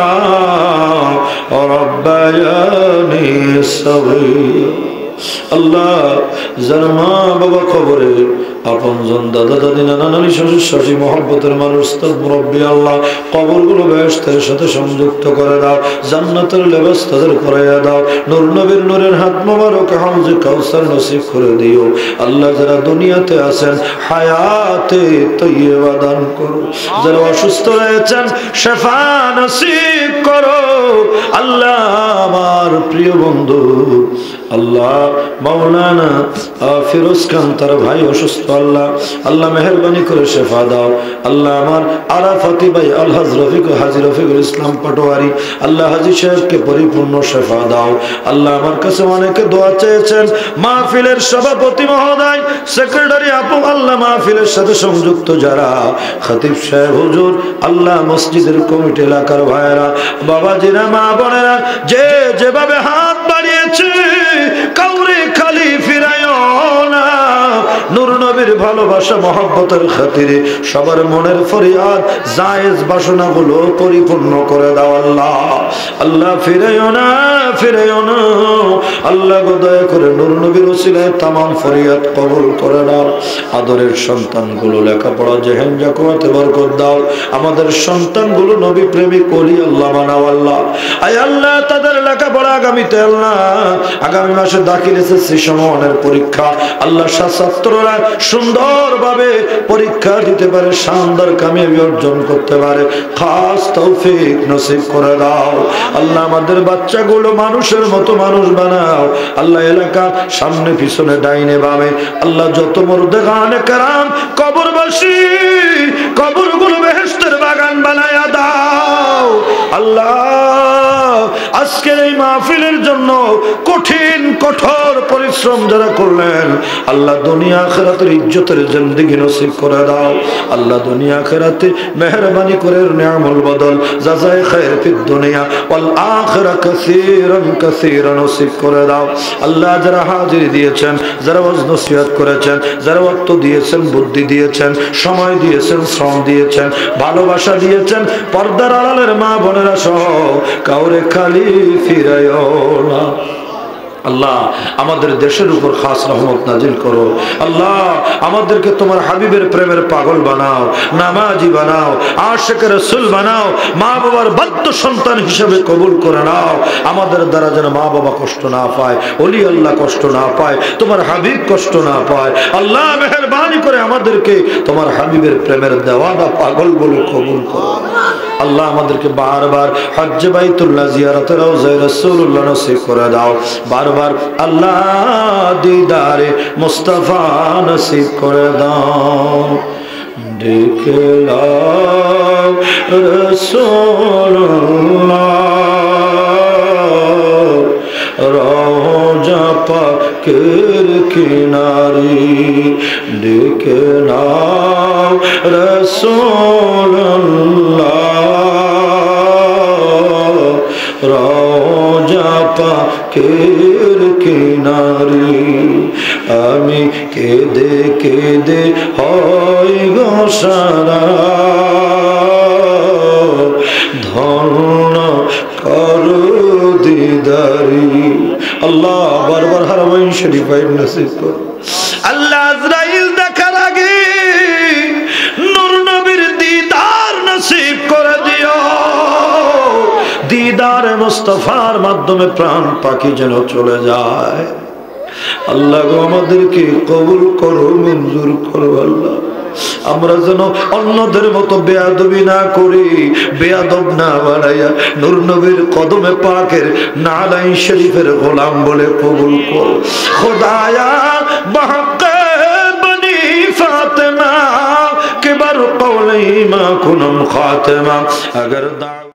রব্বায়ানি সগীরা। আল্লাহ, যার মা বাবা কবরে, আপনজন দাদা দাদি নানা নানি শ্বশুর শাশুড়ি মহব্বতের মানুষ, তার মুরব্বী আল্লাহ কবরগুলো বেহেশতের সাথে সংযুক্ত করে দাও, জান্নাতের লেবাস তাদের পরাইয়া দাও, নূর নবীর নূরের হাত মোবারক হাউজে কাউসার নসিব করে দিও আল্লাহ। যারা দুনিয়াতে আছেন হায়াতে তৈয়বা দান করো, যারা অসুস্থ রয়েছেন শিফা নসিব করো আল্লাহ আমার প্রিয় বন্ধু আল্লাহ মাওলানা ফিরোজ খান তার ভাই অসুস্থ, আল্লাহ আল্লাহ মেহেরবানি করে শেফা দাও। আল্লাহ আমার আরাফাতি ভাই আলহাজ রফিক হাজি রফিকুল ইসলাম পাটোয়ারি, আল্লাহ হাজি সাহেবকে পরিপূর্ণ শেফা দাও। আল্লাহ আমার কাছে অনেকে দোয়া চেয়েছেন, মাহফিলের সভাপতি মহোদয়, সেক্রেটারি আপু, আল্লাহ মাহফিলের সাথে সংযুক্ত যারা, খতিব সাহেব হুজুর, আল্লাহ মসজিদের কমিটি, এলাকার ভাইয়েরা, বাবাজিরা, মা বোনেরা, যে যেভাবে হাত বাড়িয়েছে কাউরে খালি ফিরাইও না। নূর নবীর ভালোবাসা মহব্বতের খাতিরে সবার মনের ফরিয়াদ জায়েজ বাসনাগুলো পরিপূর্ণ করে দাও আল্লাহ। আল্লাহ ফিরাইও না, ফিরাইও না আল্লাহ গো, দয়া করে নূর নবীর ওসিলায় তামাম ফরিয়াদ কবুল করে নাও। আদরের সন্তানগুলো লেখাপড়া জেহেন জাকুয়াতে বরকত দাও। আমাদের সন্তানগুলো নবী প্রেমিক ওলি আল্লাহ বানাও আল্লাহ। আয় আল্লাহ তাদের লেখাপড়া আগামীতে আল্লাহ আগামী মাসে দাখিল এসএসসি সমানের পরীক্ষা আল্লাহ ছাত্ররা সুন্দরভাবে পরীক্ষা দিতে পারে, শানদার কামিয়াবি অর্জন করতে পারে, খাস তৌফিক নসিব করে দাও আল্লাহ। আমাদের বাচ্চাগুলো মানুষের মতো মানুষ বানাও আল্লাহ। এলাকা সামনে পিছনে ডাইনে বামে আল্লাহ যত মুর্দেগানে কেরাম কবরবাসী, কবরগুলো বেহেশতের বাগান বানায়া দাও আল্লাহ। আজকের এই মাহফিলের জন্য কঠিন কঠোর পরিশ্রম যারা করলেন আল্লাহ দুনিয়া আখিরাতের ইজ্জতের জিন্দেগি নসিব করে দাও আল্লাহ। দুনিয়া আখিরাতে মেহেরবানি করে নিয়ামুল বদল জাযায়ে খায়র ফিদ দুনিয়া ওয়াল আখিরা কাসীরান কাসীরান নসিব করে দাও আল্লাহ। যারা হাজির দিয়েছেন, যারা ওয়াজ নসিহত করেছেন, যারা ওয়াক্ত দিয়েছেন, বুদ্ধি দিয়েছেন, সময় দিয়েছেন, শ্রম দিয়েছেন, ভালোবাসা দিয়েছেন, পর্দার আড়ালের মা বোনেরা সহ কাউরে খালি ফিরাইও না আল্লাহ। আমাদের দেশের উপর খাস রহমত নাজিল করো আল্লাহ। আমাদেরকে তোমার হাবিবের প্রেমের পাগল বানাও, নামাজি বানাও, আশিক রাসূল বানাও, মা বাবার বাধ্য সন্তান হিসেবে কবুল করে নাও। আমাদের দ্বারা যেন মা বাবা কষ্ট না পায়, ওলি আল্লাহ কষ্ট না পায়, তোমার হাবিব কষ্ট না পায় আল্লাহ। মেহেরবানি করে আমাদেরকে তোমার হাবিবের প্রেমের দেওয়ানা পাগল বলে কবুল করো আল্লাহ। আমাদেরকে বারবার হজ্জে বাইতুল্লাহ জিয়ারতে রওজায়ে রাসূলুল্লাহ নসিব করে দাও বারবার আল্লাহ। দিদারে মুস্তাফা নসিব করে দাও। ডেকে লাও রাসূলুল্লাহ রওজা পাকের কিনারে, ডেকে নাও রাসূলুল্লাহ রওজা পাকের কিনারে। আমি কেঁদে কেঁদে হয় গো সারা, ধন্য করো দিদারি আল্লাহ। বারবার হারামাইন শরীফ নসিব করো আল্লাহ। আজরাইল দেখার আগে নূর নবীর দিদার নসিব করে দিও। দিদারে মুস্তাফার মাধ্যমে প্রাণ পাখি যেন চলে যায় আল্লাহ গো। আমাদেরকে কবুল করো, মঞ্জুর করো আল্লাহ। আমরা যেন অন্যদের মতো বেয়াদবি না করি, বেয়াদব না বানাইয়া নূর নবীর কদমে পাকের নালাই শরীফের গোলাম বলে কবুল করো খোদায়া। বাহকে বনি ফাতেমা কিবার কওলি মা কুনম খাতেমা। अगर